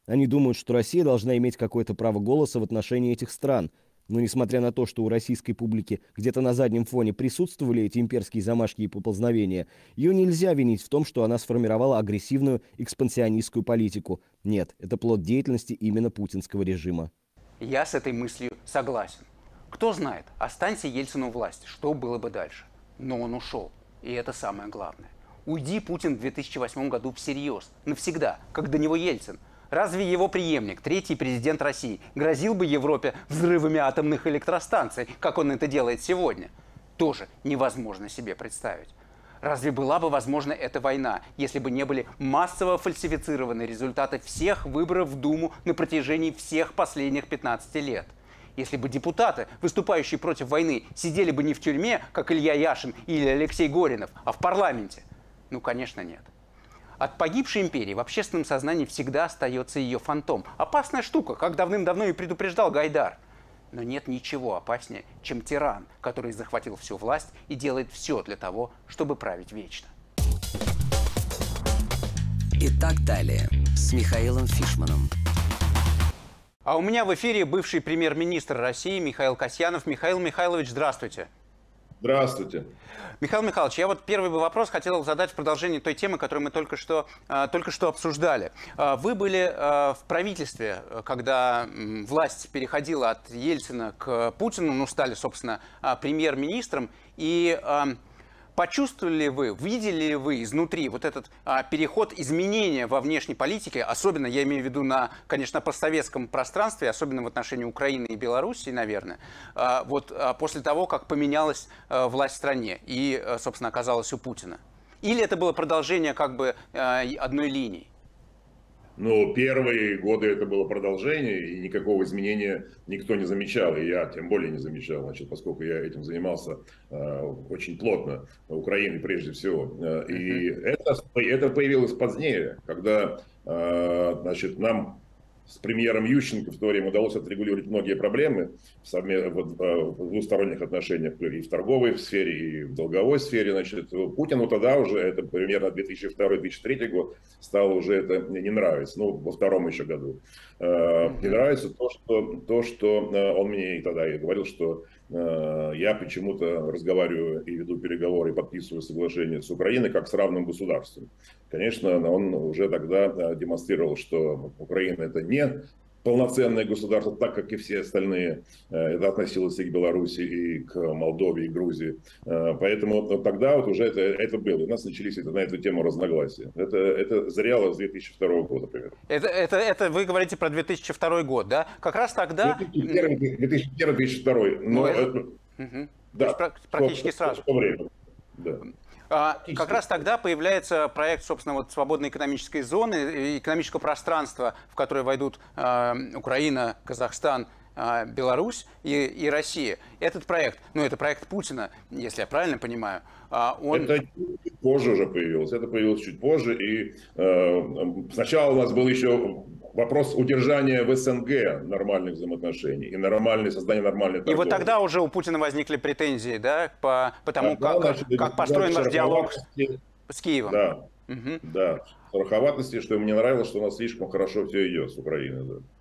Они думают, что Россия должна иметь какое-то право голоса в отношении этих стран. Но несмотря на то, что у российской публики где-то на заднем фоне присутствовали эти имперские замашки и поползновения, ее нельзя винить в том, что она сформировала агрессивную экспансионистскую политику. Нет, это плод деятельности именно путинского режима. Я с этой мыслью согласен. Кто знает, останься Ельцин у власти, что было бы дальше. Но он ушел, и это самое главное. Уйди Путин в две тысячи восьмом году всерьез, навсегда, как до него Ельцин. Разве его преемник, третий президент России, грозил бы Европе взрывами атомных электростанций, как он это делает сегодня? Тоже невозможно себе представить. Разве была бы возможна эта война, если бы не были массово фальсифицированы результаты всех выборов в Думу на протяжении всех последних пятнадцати лет? Если бы депутаты, выступающие против войны, сидели бы не в тюрьме, как Илья Яшин или Алексей Горинов, а в парламенте? Ну, конечно, нет. От погибшей империи в общественном сознании всегда остается ее фантом. Опасная штука, как давным-давно и предупреждал Гайдар. Но нет ничего опаснее, чем тиран, который захватил всю власть и делает все для того, чтобы править вечно. И так далее с Михаилом Фишманом. А у меня в эфире бывший премьер-министр России Михаил Касьянов. Михаил Михайлович, здравствуйте. Здравствуйте. Михаил Михайлович, я вот первый бы вопрос хотел задать в продолжении той темы, которую мы только что, э, только что обсуждали. Э, вы были э, в правительстве, когда э, власть переходила от Ельцина к Путину, ну, стали, собственно, э, премьер-министром, и э, почувствовали ли вы, видели ли вы изнутри вот этот а, переход, изменения во внешней политике, особенно, я имею в виду, на, конечно, постсоветском пространстве, особенно в отношении Украины и Белоруссии, наверное, а, вот а, после того, как поменялась а, власть в стране и, а, собственно, оказалась у Путина? Или это было продолжение как бы а, одной линии? Ну, первые годы это было продолжение, и никакого изменения никто не замечал, и я тем более не замечал, значит, поскольку я этим занимался э, очень плотно, Украиной прежде всего. И это, это появилось позднее, когда э, значит, нам с премьером Ющенко в то время удалось отрегулировать многие проблемы в, совме... в двусторонних отношениях и в торговой сфере, и в долговой сфере. Значит, Путину тогда уже, это примерно две тысячи второй — две тысячи третий год, стало уже это не нравиться, ну, во втором еще году. Не нравится то, что, то, что он мне и тогда и говорил, что я почему-то разговариваю и веду переговоры, и подписываю соглашение с Украиной как с равным государством. Конечно, он уже тогда демонстрировал, что Украина это не полноценное государство, так как и все остальные. Это относилось и к Беларуси, и к Молдове, и к Грузии. Поэтому тогда вот уже это, это было. У нас начались это, на эту тему разногласия. Это, это зрело с две тысячи второго года, примерно. Это, это, это вы говорите про две тысячи второй год, да? Как раз тогда... две тысячи первый — две тысячи второй. Но ну, это... Угу. Да, практически сразу. В то время. Да. А, как раз тогда появляется проект, собственно, вот свободной экономической зоны, экономического пространства, в которое войдут э, Украина, Казахстан, э, Беларусь и, и Россия. Этот проект, ну это проект Путина, если я правильно понимаю, э, он... Это чуть позже уже появилось, это появилось чуть позже, и э, сначала у нас был еще вопрос удержания в СНГ нормальных взаимоотношений и нормальное создание нормальной торговли. И вот тогда уже у Путина возникли претензии, да, по, по тому, тогда, как, значит, как построен наш диалог с Киевом. Да, угу. Да, шероховатости, что мне нравилось, что у нас слишком хорошо все идет с Украиной.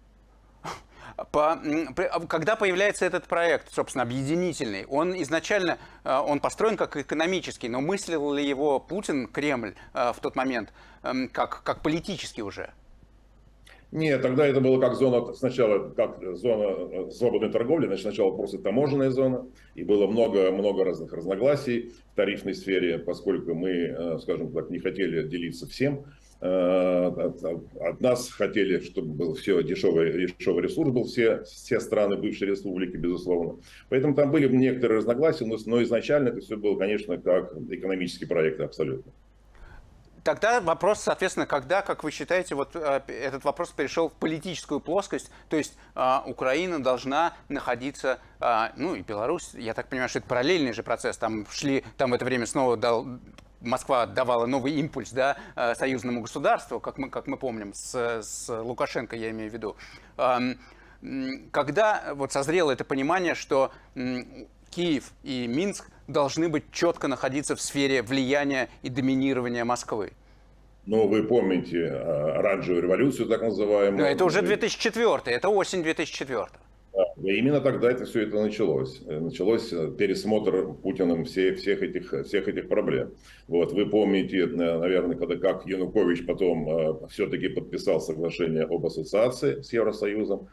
Да. По, когда появляется этот проект, собственно, объединительный, он изначально он построен как экономический, но мыслил ли его Путин, Кремль в тот момент, как, как политический уже? Нет, тогда это было как зона, сначала как зона свободной торговли, значит, сначала просто таможенная зона, и было много-много разных разногласий в тарифной сфере, поскольку мы, скажем так, не хотели делиться всем. От, от нас хотели, чтобы был все дешевый, дешевый ресурс был, все, все страны бывшей республики, безусловно. Поэтому там были некоторые разногласия, но, но изначально это все было, конечно, как экономический проект абсолютно. Тогда вопрос, соответственно, когда, как вы считаете, вот этот вопрос перешел в политическую плоскость, то есть э, Украина должна находиться, э, ну и Беларусь, я так понимаю, что это параллельный же процесс, там шли, там в это время снова дал, Москва давала новый импульс, да, э, союзному государству, как мы, как мы помним, с, с Лукашенко, я имею в виду. Э, когда вот созрело это понимание, что э, Киев и Минск должны быть четко находиться в сфере влияния и доминирования Москвы? Ну, вы помните оранжевую революцию, так называемую. Но это уже две тысячи четвёртый, это осень две тысячи четвёртого. Да, именно тогда это все это началось. Началось пересмотр Путиным все, всех, этих, всех этих проблем. Вот, вы помните, наверное, когда как Янукович потом все-таки подписал соглашение об ассоциации с Евросоюзом,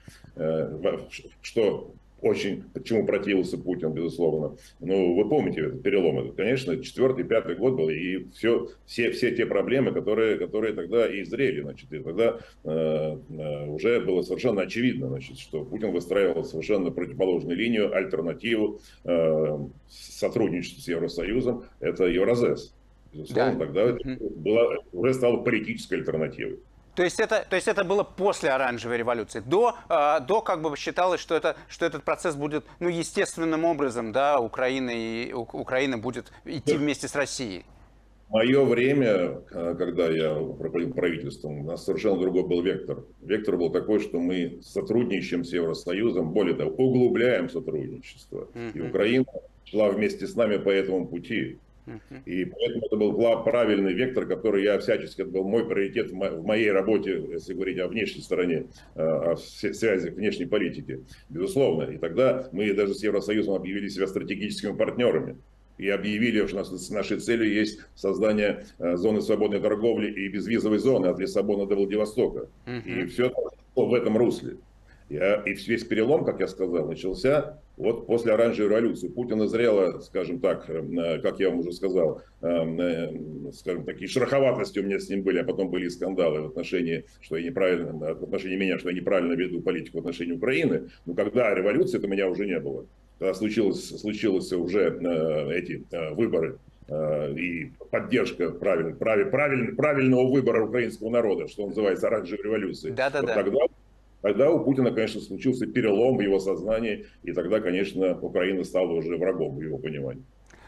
что очень, почему противился Путин, безусловно. Ну, вы помните этот перелом. Это, конечно, четвертый, пятый год был, и все, все, все те проблемы, которые, которые тогда и зрели. Значит, и тогда э, уже было совершенно очевидно, значит, что Путин выстраивал совершенно противоположную линию, альтернативу э, сотрудничеству с Евросоюзом. Это Евразес. Безусловно, да. Тогда это была, уже стала политической альтернативой. То есть, это, то есть это было после оранжевой революции. До, э, до как бы считалось, что, это, что этот процесс будет ну, естественным образом, да, Украина, и, Украина будет идти вместе с Россией. В мое время, когда я руководил правительством, у нас совершенно другой был вектор. Вектор был такой, что мы сотрудничаем с Евросоюзом, более того, углубляем сотрудничество. Mm-hmm. И Украина шла вместе с нами по этому пути. И поэтому это был правильный вектор, который я всячески, это был мой приоритет в моей работе, если говорить о внешней стороне, о связях внешней политики, безусловно. И тогда мы даже с Евросоюзом объявили себя стратегическими партнерами. И объявили, что нашей целью есть создание зоны свободной торговли и безвизовой зоны от Лиссабона до Владивостока. Uh-huh. И все это в этом русле. Я, и весь перелом, как я сказал, начался вот после оранжевой революции. Путин назрело, скажем так, как я вам уже сказал, скажем, такие шероховатости у меня с ним были, а потом были скандалы в отношении, что я неправильно, в отношении меня, что я неправильно веду политику в отношении Украины. Но когда революции, то меня уже не было. Когда случилось, случилось уже эти выборы и поддержка правиль, правиль, правиль, правильного выбора украинского народа, что называется оранжевой революцией. Да, да, вот да. Тогда, тогда у Путина, конечно, случился перелом в его сознании, и тогда, конечно, Украина стала уже врагом в его понимании.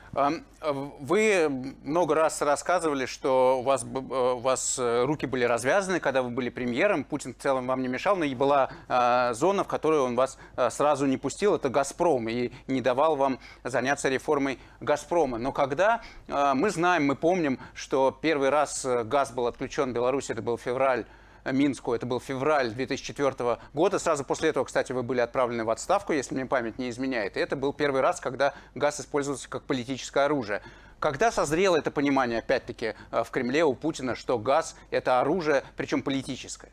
Вы много раз рассказывали, что у вас, у вас руки были развязаны, когда вы были премьером. Путин в целом вам не мешал, но и была э, зона, в которую он вас сразу не пустил. Это «Газпром», и не давал вам заняться реформой «Газпрома». Но когда э, мы знаем, мы помним, что первый раз газ был отключен в Беларуси, это был февраль, Минску, это был февраль две тысячи четвёртого года. Сразу после этого, кстати, вы были отправлены в отставку, если мне память не изменяет. И это был первый раз, когда газ использовался как политическое оружие. Когда созрело это понимание, опять-таки, в Кремле у Путина, что газ – это оружие, причем политическое?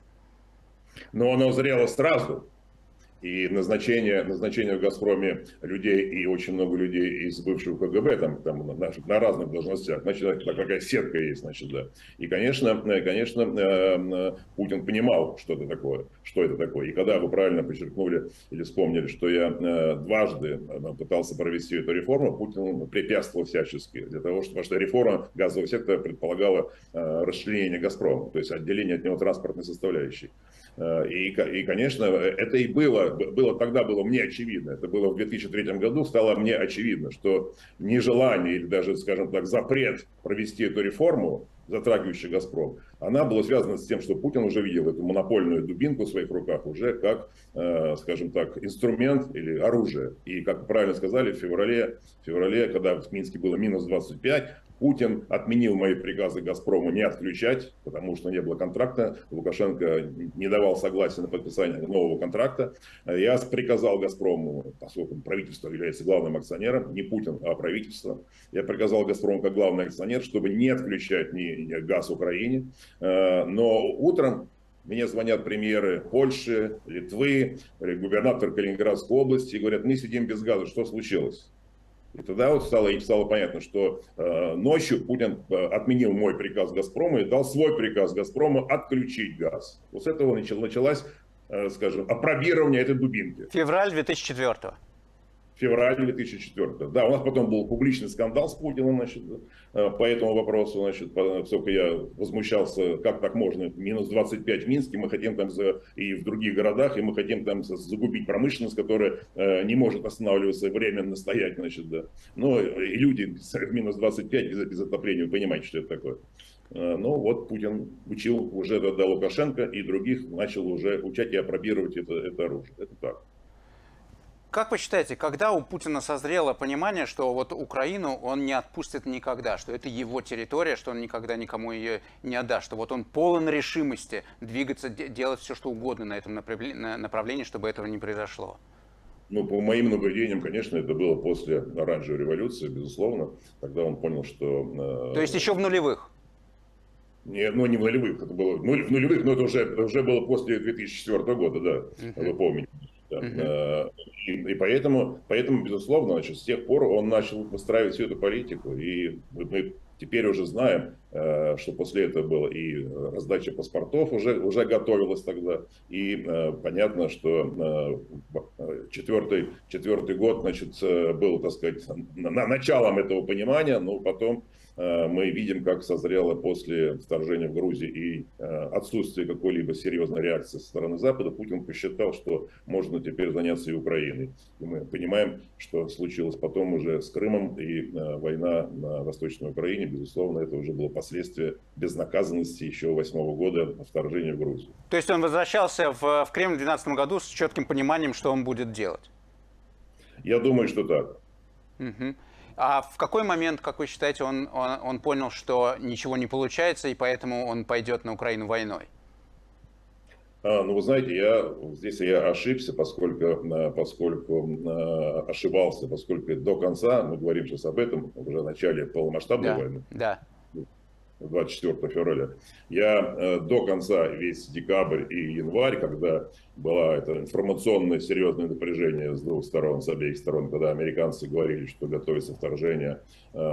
Но оно зрело сразу. И назначение, назначение в «Газпроме» людей, и очень много людей из бывшего КГБ, там, там на, на разных должностях, значит, такая сетка есть, значит, да. И, конечно, конечно, Путин понимал, что это такое, что это такое. И когда вы правильно подчеркнули или вспомнили, что я дважды пытался провести эту реформу, Путин препятствовал всячески для того, чтобы, потому что реформа газового сектора предполагала расчленение «Газпрома», то есть отделение от него транспортной составляющей. И, и, конечно, это и было, было, тогда было мне очевидно, это было в две тысячи третьем году, стало мне очевидно, что нежелание или даже, скажем так, запрет провести эту реформу, затрагивающую «Газпром», она была связана с тем, что Путин уже видел эту монопольную дубинку в своих руках уже как, э, скажем так, инструмент или оружие. И, как правильно сказали, в феврале, в феврале, когда в Минске было минус двадцать пять, Путин отменил мои приказы «Газпрому» не отключать, потому что не было контракта. Лукашенко не давал согласия на подписание нового контракта. Я приказал «Газпрому», поскольку правительство является главным акционером, не Путин, а правительство. Я приказал «Газпрому» как главный акционер, чтобы не отключать ни, ни газ Украине. Но утром мне звонят премьеры Польши, Литвы, губернатор Калининградской области и говорят: мы сидим без газа, что случилось? И тогда вот стало, стало понятно, что э, ночью Путин отменил мой приказ «Газпрома» и дал свой приказ «Газпрома» отключить газ. Вот с этого начал, началось, э, скажем, опробирование этой дубинки. Февраль две тысячи четвёртого. Февраль две тысячи четвёртого. Да, у нас потом был публичный скандал с Путиным, значит, по этому вопросу, значит, поскольку я возмущался, как так можно, минус двадцать пять в Минске, мы хотим там за, и в других городах, и мы хотим там загубить промышленность, которая э, не может останавливаться временно стоять, значит, да. Но и люди в минус двадцать пять без, без отопления, вы понимаете, что это такое. Э, ну вот Путин учил уже тогда Лукашенко и других, начал уже учать и опробировать это, это оружие. Это так. Как вы считаете, когда у Путина созрело понимание, что вот Украину он не отпустит никогда, что это его территория, что он никогда никому ее не отдаст, что вот он полон решимости двигаться, делать все, что угодно на этом направлении, чтобы этого не произошло? Ну, по моим наблюдениям, конечно, это было после оранжевой революции, безусловно. Тогда он понял, что... То есть еще в нулевых? Не, ну, не в нулевых, это было в нулевых, но это уже, это уже было после две тысячи четвёртого года, да, uh-huh. вы помните. Да. Uh-huh. И, и поэтому, поэтому, безусловно, значит, с тех пор он начал выстраивать всю эту политику. И мы теперь уже знаем, что после этого было и раздача паспортов уже, уже готовилась тогда. И понятно, что четвертый, четвертый год, значит, был, так сказать, началом этого понимания, но потом мы видим, как созрело после вторжения в Грузию и отсутствие какой-либо серьезной реакции со стороны Запада, Путин посчитал, что можно теперь заняться и Украиной. И мы понимаем, что случилось потом уже с Крымом, и война на Восточной Украине, безусловно, это уже было последствие безнаказанности еще восьмого года вторжения в Грузию. То есть он возвращался в, в Кремль в две тысячи двенадцатом году с четким пониманием, что он будет делать? Я думаю, что так. Угу. А в какой момент, как вы считаете, он, он, он понял, что ничего не получается, и поэтому он пойдет на Украину войной? А, ну, вы знаете, я, здесь я ошибся, поскольку, поскольку ошибался, поскольку до конца, мы говорим сейчас об этом, уже в начале полномасштабной да, войны. Да. двадцать четвёртого февраля. Я э, до конца весь декабрь и январь, когда было это информационное серьезное напряжение с двух сторон, с обеих сторон, когда американцы говорили, что готовится вторжение,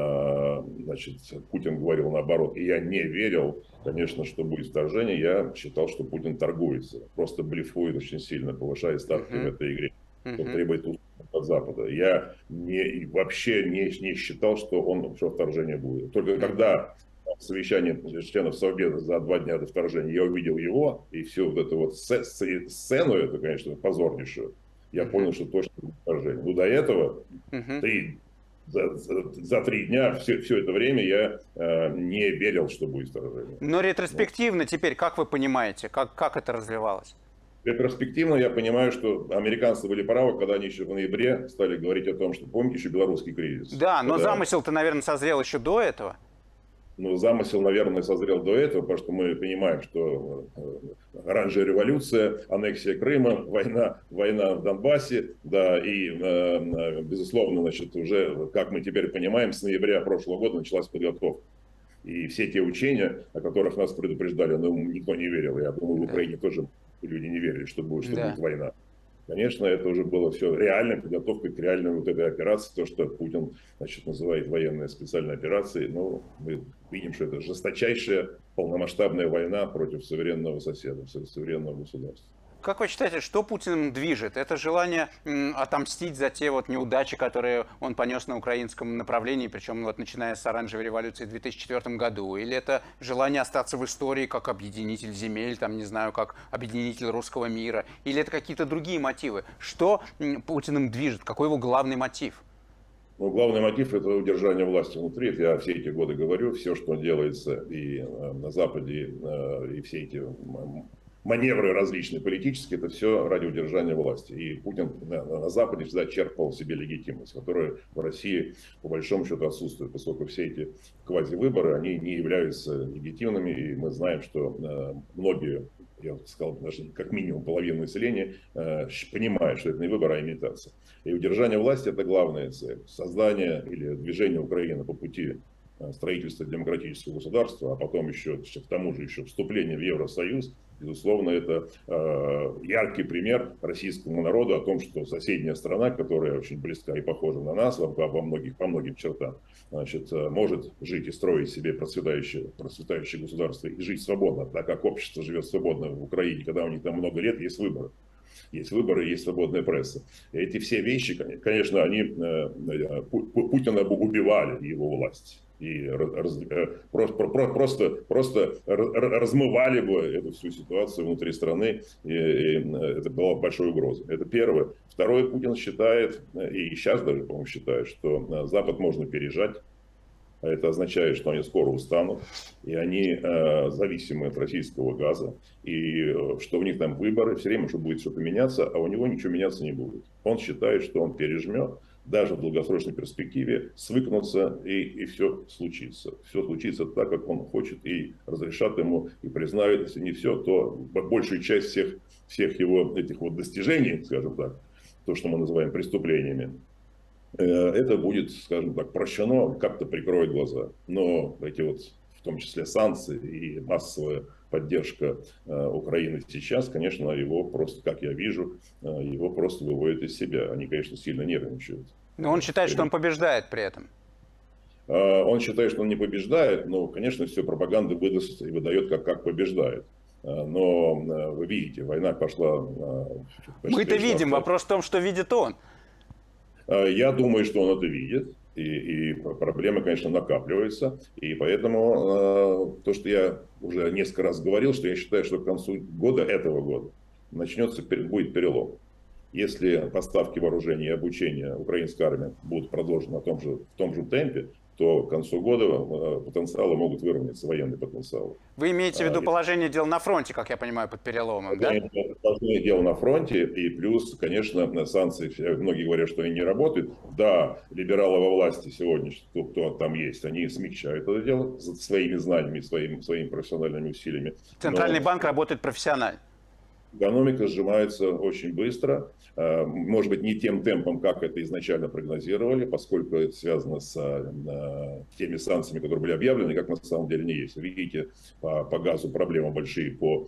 э, значит, Путин говорил наоборот, и я не верил, конечно, что будет вторжение, я считал, что Путин торгуется, просто блефует очень сильно, повышая ставки mm-hmm. в этой игре. Mm-hmm. Требует от Запада. Я не, вообще не, не считал, что он что вторжение будет. Только mm-hmm. когда совещание членов Совбеза за два дня до вторжения, я увидел его, и всю вот эту вот сцену, это, конечно, позорнейшую, я uh-huh. понял, что точно будет вторжение. Ну, до этого, uh-huh. три, за, за, за три дня, все, все это время я э, не верил, что будет вторжение. Но ретроспективно вот. Теперь, как вы понимаете, как, как это развивалось? Ретроспективно я понимаю, что американцы были правы, когда они еще в ноябре стали говорить о том, что, помните, еще белорусский кризис. Да, но когда... замысел-то, наверное, созрел еще до этого. Ну, замысел, наверное, созрел до этого, потому что мы понимаем, что оранжевая революция, аннексия Крыма, война, война в Донбассе, да, и, безусловно, значит, уже, как мы теперь понимаем, с ноября прошлого года началась подготовка. И все те учения, о которых нас предупреждали, ну, никто не верил. Я думаю, в Украине тоже люди не верили, что будет, что да. будет война. Конечно, это уже было все реальной подготовкой к реальной вот этой операции, то, что Путин, значит, называет военной специальной операцией. Но мы видим, что это жесточайшая полномасштабная война против суверенного соседа, суверенного государства. Как вы считаете, что Путиным движет? Это желание м, отомстить за те вот неудачи, которые он понес на украинском направлении, причем вот начиная с оранжевой революции в две тысячи четвёртом году? Или это желание остаться в истории как объединитель земель, там, не знаю, как объединитель русского мира? Или это какие-то другие мотивы? Что м, Путиным движет? Какой его главный мотив? Ну, главный мотив – это удержание власти внутри. Это я все эти годы говорю. Все, что делается и э, на Западе, э, и все эти маневры различные политические, это все ради удержания власти. И Путин на, на Западе всегда черпал себе легитимность, которая в России по большому счету отсутствует, поскольку все эти квазивыборы, они не являются легитимными. И мы знаем, что э, многие, я бы сказал, даже как минимум половина населения э, понимает, что это не выбор, а имитация. И удержание власти – это главная цель. Создание или движение Украины по пути строительства демократического государства, а потом еще, к тому же еще вступление в Евросоюз, безусловно, это э, яркий пример российскому народу о том, что соседняя страна, которая очень близка и похожа на нас во, во многих, по многим чертам, значит, может жить и строить себе процветающее, процветающее государство и жить свободно, так как общество живет свободно в Украине, когда у них там много лет, есть выборы. Есть выборы, есть свободная пресса. И эти все вещи, конечно, они э, Путина убивали, его власть. И раз, просто, просто, просто размывали бы эту всю ситуацию внутри страны, и, и это была большой угрозой. Это первое. Второе, Путин считает, и сейчас даже, по-моему, считает, что Запад можно пережать, А это означает, что они скоро устанут, и они э, зависимы от российского газа, и э, что у них там выборы, все время что будет что-то меняться, а у него ничего меняться не будет. Он считает, что он пережмет, даже в долгосрочной перспективе, свыкнуться, и, и все случится. Все случится так, как он хочет, и разрешат ему, и признают, если не все, то большую часть всех, всех его этих вот достижений, скажем так, то, что мы называем преступлениями, это будет, скажем так, прощено, как-то прикроет глаза. Но эти вот, в том числе санкции и массовая поддержка э, Украины сейчас, конечно, его просто, как я вижу, э, его просто выводят из себя. Они, конечно, сильно нервничают. Но он считает, что он побеждает при этом. Э, он считает, что он не побеждает, но, конечно, все пропаганда выдаст и выдает, как, как побеждает. Э, но э, вы видите, война пошла... Э, Мы-то видим, вопрос в том, что видит он. Я думаю, что он это видит, и, и проблемы, конечно, накапливаются, и поэтому э, то, что я уже несколько раз говорил, что я считаю, что к концу года, этого года, начнется, будет перелом. Если поставки вооружений и обучения украинской армии будут продолжены на том же, в том же темпе, то к концу года потенциалы могут выровняться, военный потенциал. Вы имеете в виду положение дел на фронте, как я понимаю, под переломом, да? Положение дел на фронте, и плюс, конечно, санкции, многие говорят, что они не работают. Да, либералы во власти сегодня, кто, кто там есть, они смягчают это дело своими знаниями, своим, своими профессиональными усилиями. Центральный Но... банк работает профессионально. Экономика сжимается очень быстро, может быть, не тем темпом, как это изначально прогнозировали, поскольку это связано с теми санкциями, которые были объявлены, как на самом деле не есть. Видите, по, по газу проблемы большие по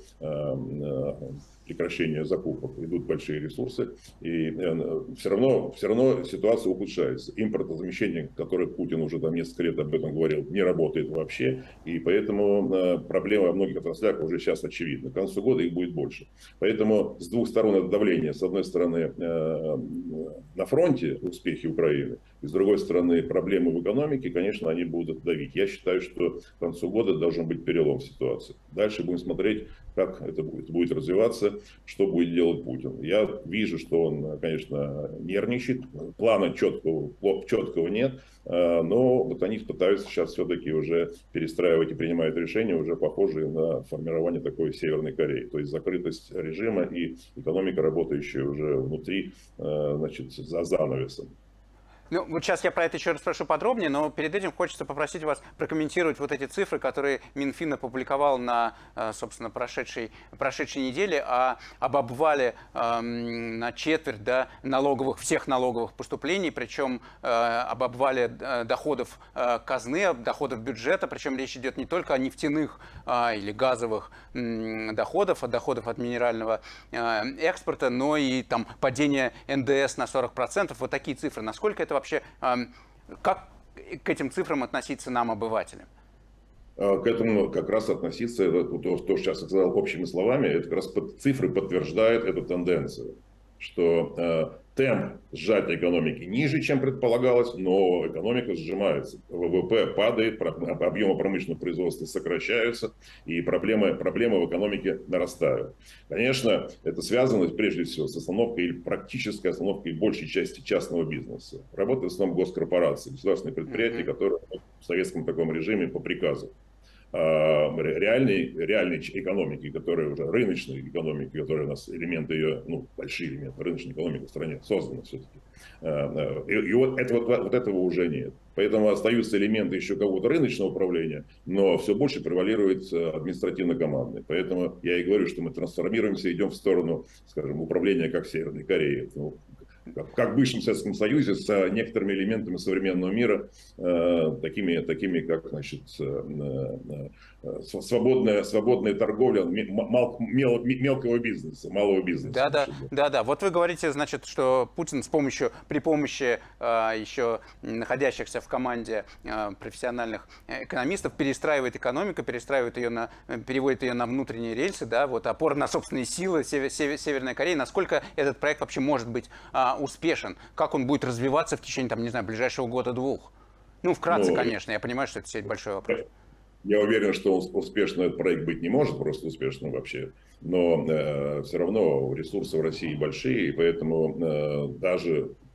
прекращению закупок, идут большие ресурсы, и все равно, все равно ситуация ухудшается. Импортозамещение, которое Путин уже там несколько лет об этом говорил, не работает вообще, и поэтому проблемы во многих отраслях уже сейчас очевидны. К концу года их будет больше. Поэтому с двух сторон это давление. С одной стороны, на фронте успехи Украины, и с другой стороны, проблемы в экономике, конечно, они будут давить. Я считаю, что к концу года должен быть перелом ситуации. Дальше будем смотреть, как это будет, будет развиваться, что будет делать Путин. Я вижу, что он, конечно, нервничает, плана четкого, четкого нет, но вот они пытаются сейчас все-таки уже перестраивать и принимают решения, уже похожие на формирование такой Северной Кореи. То есть закрытость режима и экономика, работающая уже внутри, значит, за занавесом. Ну, вот сейчас я про это еще раз спрошу подробнее, но перед этим хочется попросить вас прокомментировать вот эти цифры, которые Минфин опубликовал на, собственно, прошедшей, прошедшей неделе о, об обвале э, на четверть, да, налоговых, всех налоговых поступлений, причем э, об обвале доходов э, казны, доходов бюджета, причем речь идет не только о нефтяных э, или газовых э, доходах, а доходов от минерального э, экспорта, но и там падение эн дэ эс на сорок процентов. Вот такие цифры. Насколько это вообще, как к этим цифрам относиться нам, обывателям? К этому как раз относиться, то, то что сейчас я сказал общими словами, это как раз цифры подтверждают эту тенденцию, что э, темп сжатия экономики ниже, чем предполагалось, но экономика сжимается. вэ вэ пэ падает, объемы промышленного производства сокращаются, и проблемы, проблемы в экономике нарастают. Конечно, это связано прежде всего с остановкой или практической остановкой большей части частного бизнеса. Работают в основном госкорпорации, государственные предприятия, которые в советском таком режиме по приказу. Реальной, реальной экономики, которая уже рыночной экономики, которая у нас элементы ее, ну, большие элементы рыночной экономики в стране созданы все-таки. И, и вот, это, вот, вот этого уже нет. Поэтому остаются элементы еще какого-то рыночного управления, но все больше превалирует административно-командный. Поэтому я и говорю, что мы трансформируемся, идем в сторону, скажем, управления как в Северной Корее. Ну, как в бывшем Советском Союзе, с некоторыми элементами современного мира, э, такими, такими как, значит, э, э, свободная, свободная торговля мел, мел, мелкого бизнеса, малого бизнеса. Да, да, да, да. Вот вы говорите, значит, что Путин с помощью, при помощи э, еще находящихся в команде э, профессиональных экономистов перестраивает экономику, перестраивает ее на, переводит ее на внутренние рельсы, да, вот опора на собственные силы Север, Север, Северной Кореи. Насколько этот проект вообще может быть э, успешен, как он будет развиваться в течение, там, не знаю, ближайшего года-двух? Ну, вкратце, ну, конечно, я понимаю, что это все большой вопрос. Я уверен, что он успешно этот проект быть не может, просто успешным вообще, но э, все равно ресурсы в России большие, и поэтому э, даже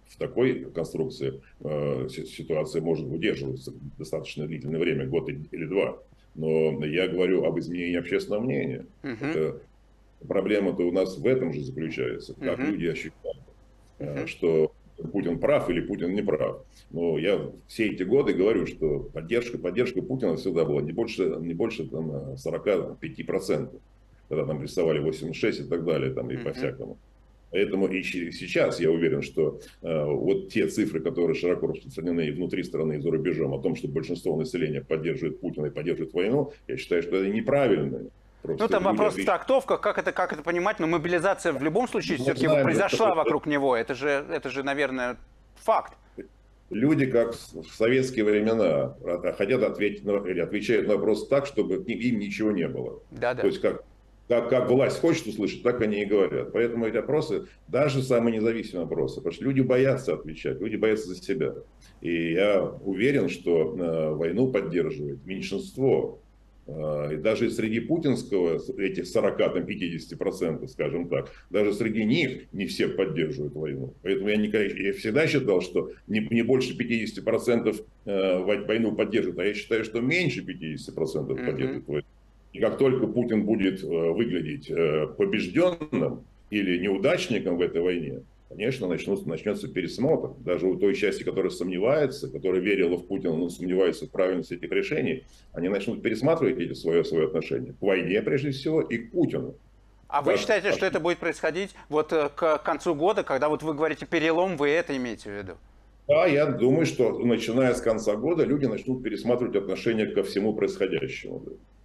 в такой конструкции э, ситуация может удерживаться достаточно длительное время, год или два. Но я говорю об изменении общественного мнения. Uh-huh. Это, проблема-то у нас в этом же заключается. Как uh-huh. люди ощущают, uh-huh. что Путин прав или Путин не прав. Но я все эти годы говорю, что поддержка, поддержка Путина всегда была не больше, не больше там, сорок пять процентов. Когда там рисовали восемьдесят шесть и так далее, там, и uh-huh. по-всякому. Поэтому и сейчас я уверен, что э, вот те цифры, которые широко распространены и внутри страны, и за рубежом, о том, что большинство населения поддерживает Путина и поддерживает войну, я считаю, что это неправильно. Просто ну, там вопрос в трактовках, как это, как это понимать, но мобилизация в любом случае ну, все-таки знаем, произошла это, вокруг него, это же, это же, наверное, факт. Люди, как в советские времена, хотят ответить на, или отвечают на вопрос так, чтобы им ничего не было. Да-да. То есть как... Как, как власть хочет услышать, так они и говорят. Поэтому эти опросы, даже самые независимые опросы, потому что люди боятся отвечать, люди боятся за себя. И я уверен, что э, войну поддерживает меньшинство. Э, и даже среди путинского, этих сорок-пятьдесят процентов, скажем так, даже среди них не все поддерживают войну. Поэтому я, никогда, я всегда считал, что не, не больше пятьдесят процентов э, войну поддерживают, а я считаю, что меньше пятьдесят процентов mm-hmm. поддерживают войну. И как только Путин будет выглядеть побежденным или неудачником в этой войне, конечно, начнется, начнется пересмотр. Даже у той части, которая сомневается, которая верила в Путина, но сомневается в правильности этих решений, они начнут пересматривать эти свое, свое отношение к войне, прежде всего, и к Путину. А вы считаете, что это будет происходить вот к концу года, когда вот вы говорите перелом, вы это имеете в виду? Да, я думаю, что начиная с конца года люди начнут пересматривать отношение ко всему происходящему.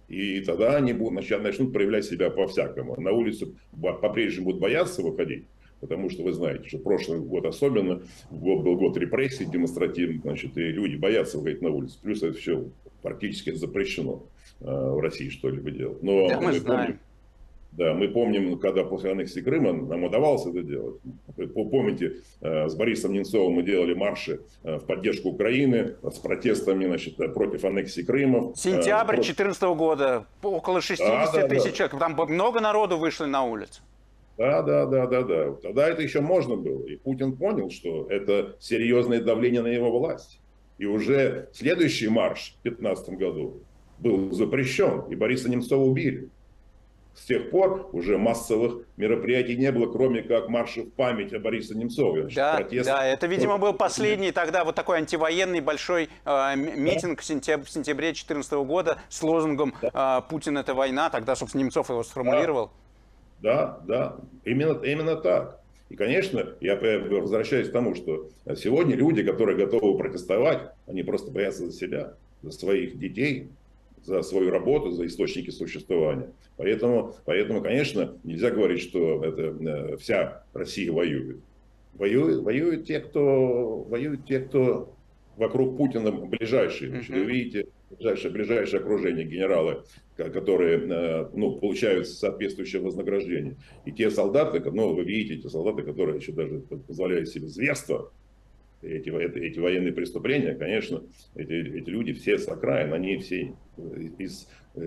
И тогда они будут, начнут проявлять себя по-всякому. На улицу по-прежнему будут бояться выходить, потому что вы знаете, что прошлый год особенно, год был год репрессий демонстративных, значит, и люди боятся выходить на улицу. Плюс это все практически запрещено э, в России что-либо делать. Но да, мы, мы помним, да, мы помним, когда после аннексии Крыма нам удавалось это делать. Помните, с Борисом Немцовым мы делали марши в поддержку Украины с протестами, значит, против аннексии Крыма. Сентябрь две тысячи четырнадцатого года, около шестидесяти да, да, тысяч да. человек. Там много народу вышли на улицу. Да, да, да, да, да. Тогда это еще можно было. И Путин понял, что это серьезное давление на его власть. И уже следующий марш в две тысячи пятнадцатом году был запрещен, и Бориса Немцова убили. С тех пор уже массовых мероприятий не было, кроме как маршев в память о Борисе Немцове. Значит, да, протест... да, это, видимо, был последний тогда вот такой антивоенный большой э, митинг в сентябре, в сентябре две тысячи четырнадцатого года с лозунгом э, «Путин – это война». Тогда, собственно, Немцов его сформулировал. Да, да, именно, именно так. И, конечно, я возвращаюсь к тому, что сегодня люди, которые готовы протестовать, они просто боятся за себя, за своих детей, за свою работу, за источники существования. Поэтому, поэтому, конечно, нельза говорить, что это вся Россия воюет. Воюют, воюют те, кто, воюют те, кто вокруг Путина ближайшие. Значит, вы видите, ближайшее, ближайшее окружение, генералы, которые ну, получают соответствующее вознаграждение. И те солдаты, ну, вы видите, те солдаты, которые еще даже позволяют себе зверство, эти, эти военные преступления, конечно, эти, эти люди все с окраин, они все из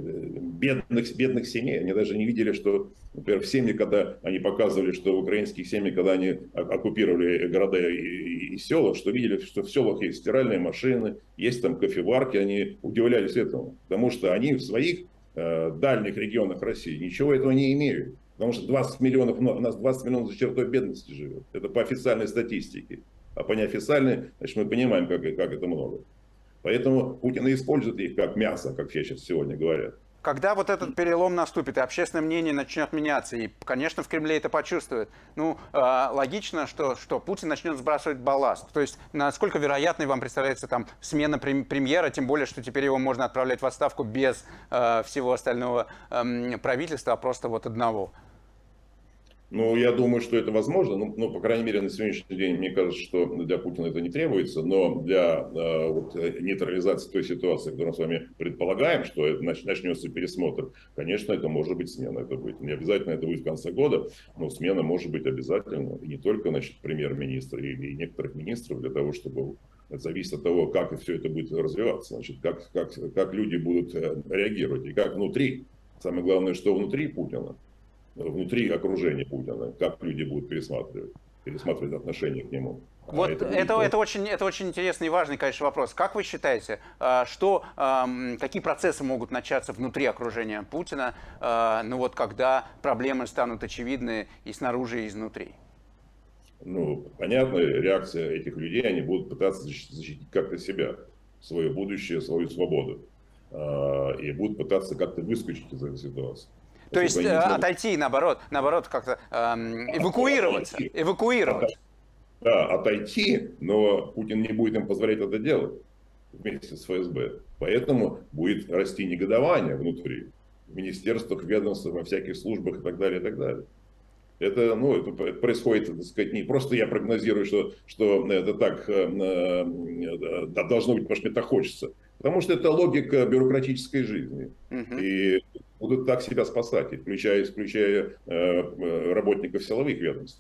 бедных, бедных семей, они даже не видели, что, например, в семьи, когда они показывали, что в украинских семьях, когда они оккупировали города и, и, и села, что видели, что в селах есть стиральные машины, есть там кофеварки, они удивлялись этому, потому что они в своих э, дальних регионах России ничего этого не имеют, потому что двадцать миллионов, у нас двадцать миллионов за чертой бедности живет, это по официальной статистике. А по неофициальной, значит, мы понимаем, как, как это много. Поэтому Путин использует их как мясо, как все сейчас сегодня говорят. Когда вот этот перелом наступит, и общественное мнение начнет меняться, и, конечно, в Кремле это почувствуют, ну, э, логично, что, что Путин начнет сбрасывать балласт. То есть, насколько вероятной вам представляется там смена премьера, тем более, что теперь его можно отправлять в отставку без э, всего остального э, правительства, а просто вот одного? Ну, я думаю, что это возможно. Ну, ну, по крайней мере, на сегодняшний день, мне кажется, что для Путина это не требуется. Но для э, вот, нейтрализации той ситуации, которую мы с вами предполагаем, что это начнется пересмотр, конечно, это может быть смена. Это будет не обязательно, это будет в конце года, но смена может быть обязательно. И не только, значит, премьер-министра и, и некоторых министров, для того, чтобы... Это зависит от того, как все это будет развиваться. Значит, как, как, как люди будут реагировать. И как внутри. Самое главное, что внутри Путина. Внутри окружения Путина, как люди будут пересматривать, пересматривать отношение к нему. Вот это, это, это, очень, это очень интересный и важный, конечно, вопрос. Как вы считаете, что, какие процессы могут начаться внутри окружения Путина, ну вот, когда проблемы станут очевидны и снаружи, и изнутри? Ну, понятная реакция этих людей, они будут пытаться защитить как-то себя, свое будущее, свою свободу. И будут пытаться как-то выскочить из этой ситуации. То есть э, отойти, наоборот, наоборот как-то э, эвакуироваться, эвакуироваться. Да, отойти, но Путин не будет им позволять это делать вместе с ФСБ. Поэтому будет расти негодование внутри, в министерствах, ведомствах, во всяких службах и так далее, и так далее. Это, ну, это происходит, так сказать, не просто я прогнозирую, что, что это так э, э, должно быть, потому что мне так хочется. Потому что это логика бюрократической жизни. Uh-huh. И будут так себя спасать, включая, включая э, работников силовых ведомств.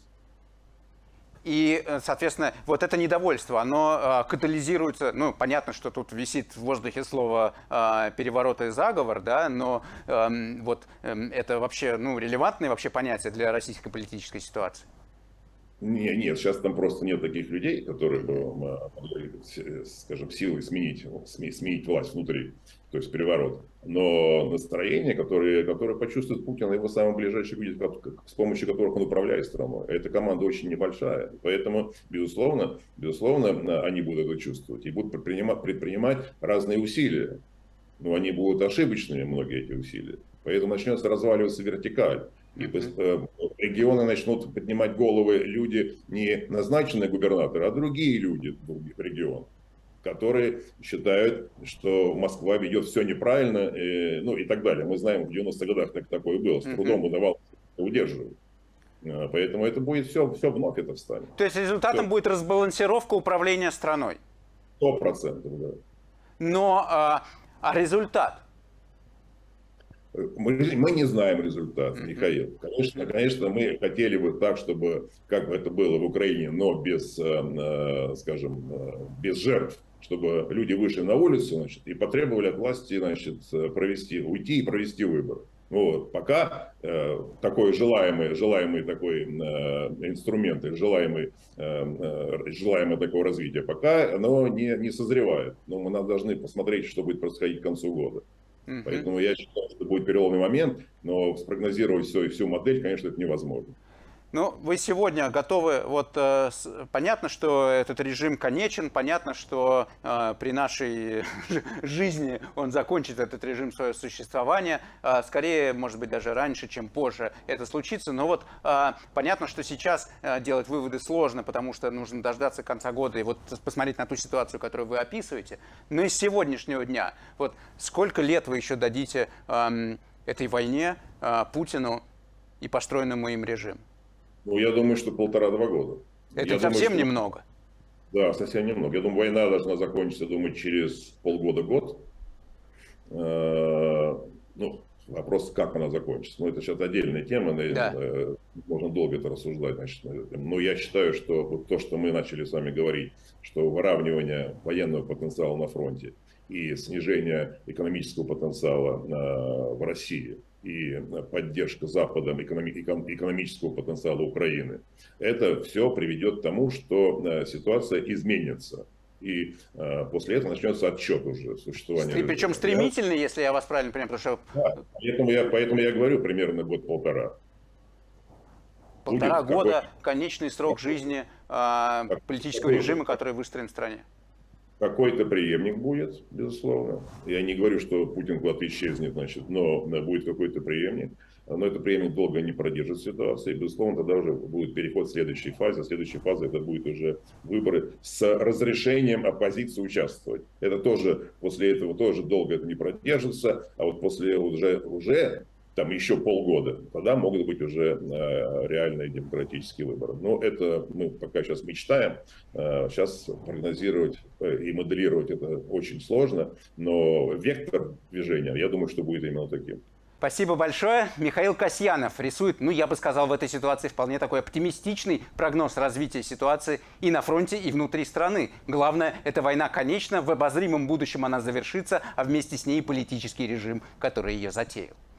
И, соответственно, вот это недовольство, оно э, катализируется, ну, понятно, что тут висит в воздухе слово э, переворот и заговор, да, но э, вот э, это вообще, ну, релевантные вообще понятия для российской политической ситуации? Нет, нет, сейчас там просто нет таких людей, которые бы, скажем, силой сменить, сменить власть внутри, то есть переворот. Но настроение, которое, которое почувствует Путин, его самые ближайшие люди, с помощью которых он управляет страной, эта команда очень небольшая. Поэтому, безусловно, безусловно, они будут это чувствовать и будут предпринимать, предпринимать разные усилия. Но они будут ошибочными, многие эти усилия. Поэтому начнется разваливаться вертикаль. И регионы начнут поднимать головы люди, не назначенные губернаторы, а другие люди в других регионах, которые считают, что Москва ведет все неправильно, и, ну и так далее. Мы знаем, в девяностых годах так, такое было, с трудом удавалось удерживать. Поэтому это будет все, все вновь это встанет. То есть результатом все. Будет разбалансировка управления страной? Сто процентов, да. Но а, а результат? Мы, мы не знаем результат, Михаил. Конечно, конечно, мы хотели бы так, чтобы, как это было в Украине, но без, скажем, без жертв, чтобы люди вышли на улицу, значит, и потребовали от власти, значит, провести, уйти и провести выборы. Вот. Пока э, такой желаемый, желаемый такой э, инструмент, желаемый, э, желаемое такое развитие, пока оно не, не созревает. Но мы должны посмотреть, что будет происходить к концу года. Uh-huh. Поэтому я считаю, что это будет переломный момент, но спрогнозировать всю, всю модель, конечно, это невозможно. Ну, вы сегодня готовы, вот э, с, понятно, что этот режим конечен, понятно, что э, при нашей жизни он закончит, этот режим, свое существование, э, скорее, может быть, даже раньше, чем позже это случится, но вот э, понятно, что сейчас э, делать выводы сложно, потому что нужно дождаться конца года и вот посмотреть на ту ситуацию, которую вы описываете, но из сегодняшнего дня, вот сколько лет вы еще дадите э, этой войне, э, Путину и построенному им режиму? Ну, я думаю, что полтора-два года. Это я совсем думаю, что... немного. Да, совсем немного. Я думаю, война должна закончиться, думаю, через полгода-год. Ну, вопрос, как она закончится. Ну, это сейчас отдельная тема, да. Можно долго это рассуждать. Значит, но я считаю, что вот то, что мы начали с вами говорить, что выравнивание военного потенциала на фронте и снижение экономического потенциала в России, и поддержка Западом экономического потенциала Украины, это все приведет к тому, что ситуация изменится. И после этого начнется отчет уже существования. И причем стремительный, если я вас правильно понимаю, потому что... Да, поэтому, я, поэтому я говорю примерно год-полтора. Полтора Будет года, какой... конечный срок жизни э, политического какой... режима, который выстроен в стране. Какой-то преемник будет, безусловно. Я не говорю, что Путин куда-то исчезнет, значит, но будет какой-то преемник. Но этот преемник долго не продержит ситуацию. И, безусловно, тогда уже будет переход в следующей фазе. Следующая фаза это будет уже выборы с разрешением оппозиции участвовать. Это тоже, после этого тоже долго это не продержится. А вот после уже, уже там еще полгода, тогда могут быть уже э, реальные демократические выборы. Но это мы пока сейчас мечтаем, э, сейчас прогнозировать и моделировать это очень сложно, но вектор движения, я думаю, что будет именно таким. Спасибо большое. Михаил Касьянов рисует, ну, я бы сказал, в этой ситуации вполне такой оптимистичный прогноз развития ситуации и на фронте, и внутри страны. Главное, эта война конечна, в обозримом будущем она завершится, а вместе с ней и политический режим, который ее затеял.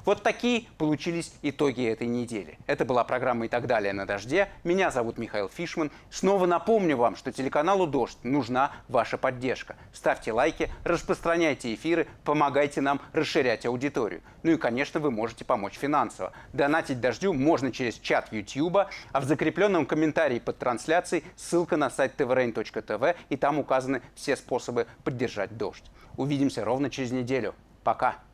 Вот такие получились итоги этой недели. Это была программа «И так далее» на «Дожде». Меня зовут Михаил Фишман. Снова напомню вам, что телеканалу «Дождь» нужна ваша поддержка. Ставьте лайки, распространяйте эфиры, помогайте нам расширять аудиторию. Ну и, конечно, вы можете помочь финансово. Донатить «Дождю» можно через чат Ютьюба, а в закрепленном комментарии под трансляцией ссылка на сайт тэ вэ рейн точка тэ вэ, и там указаны все способы поддержать «Дождь». Увидимся ровно через неделю. Пока!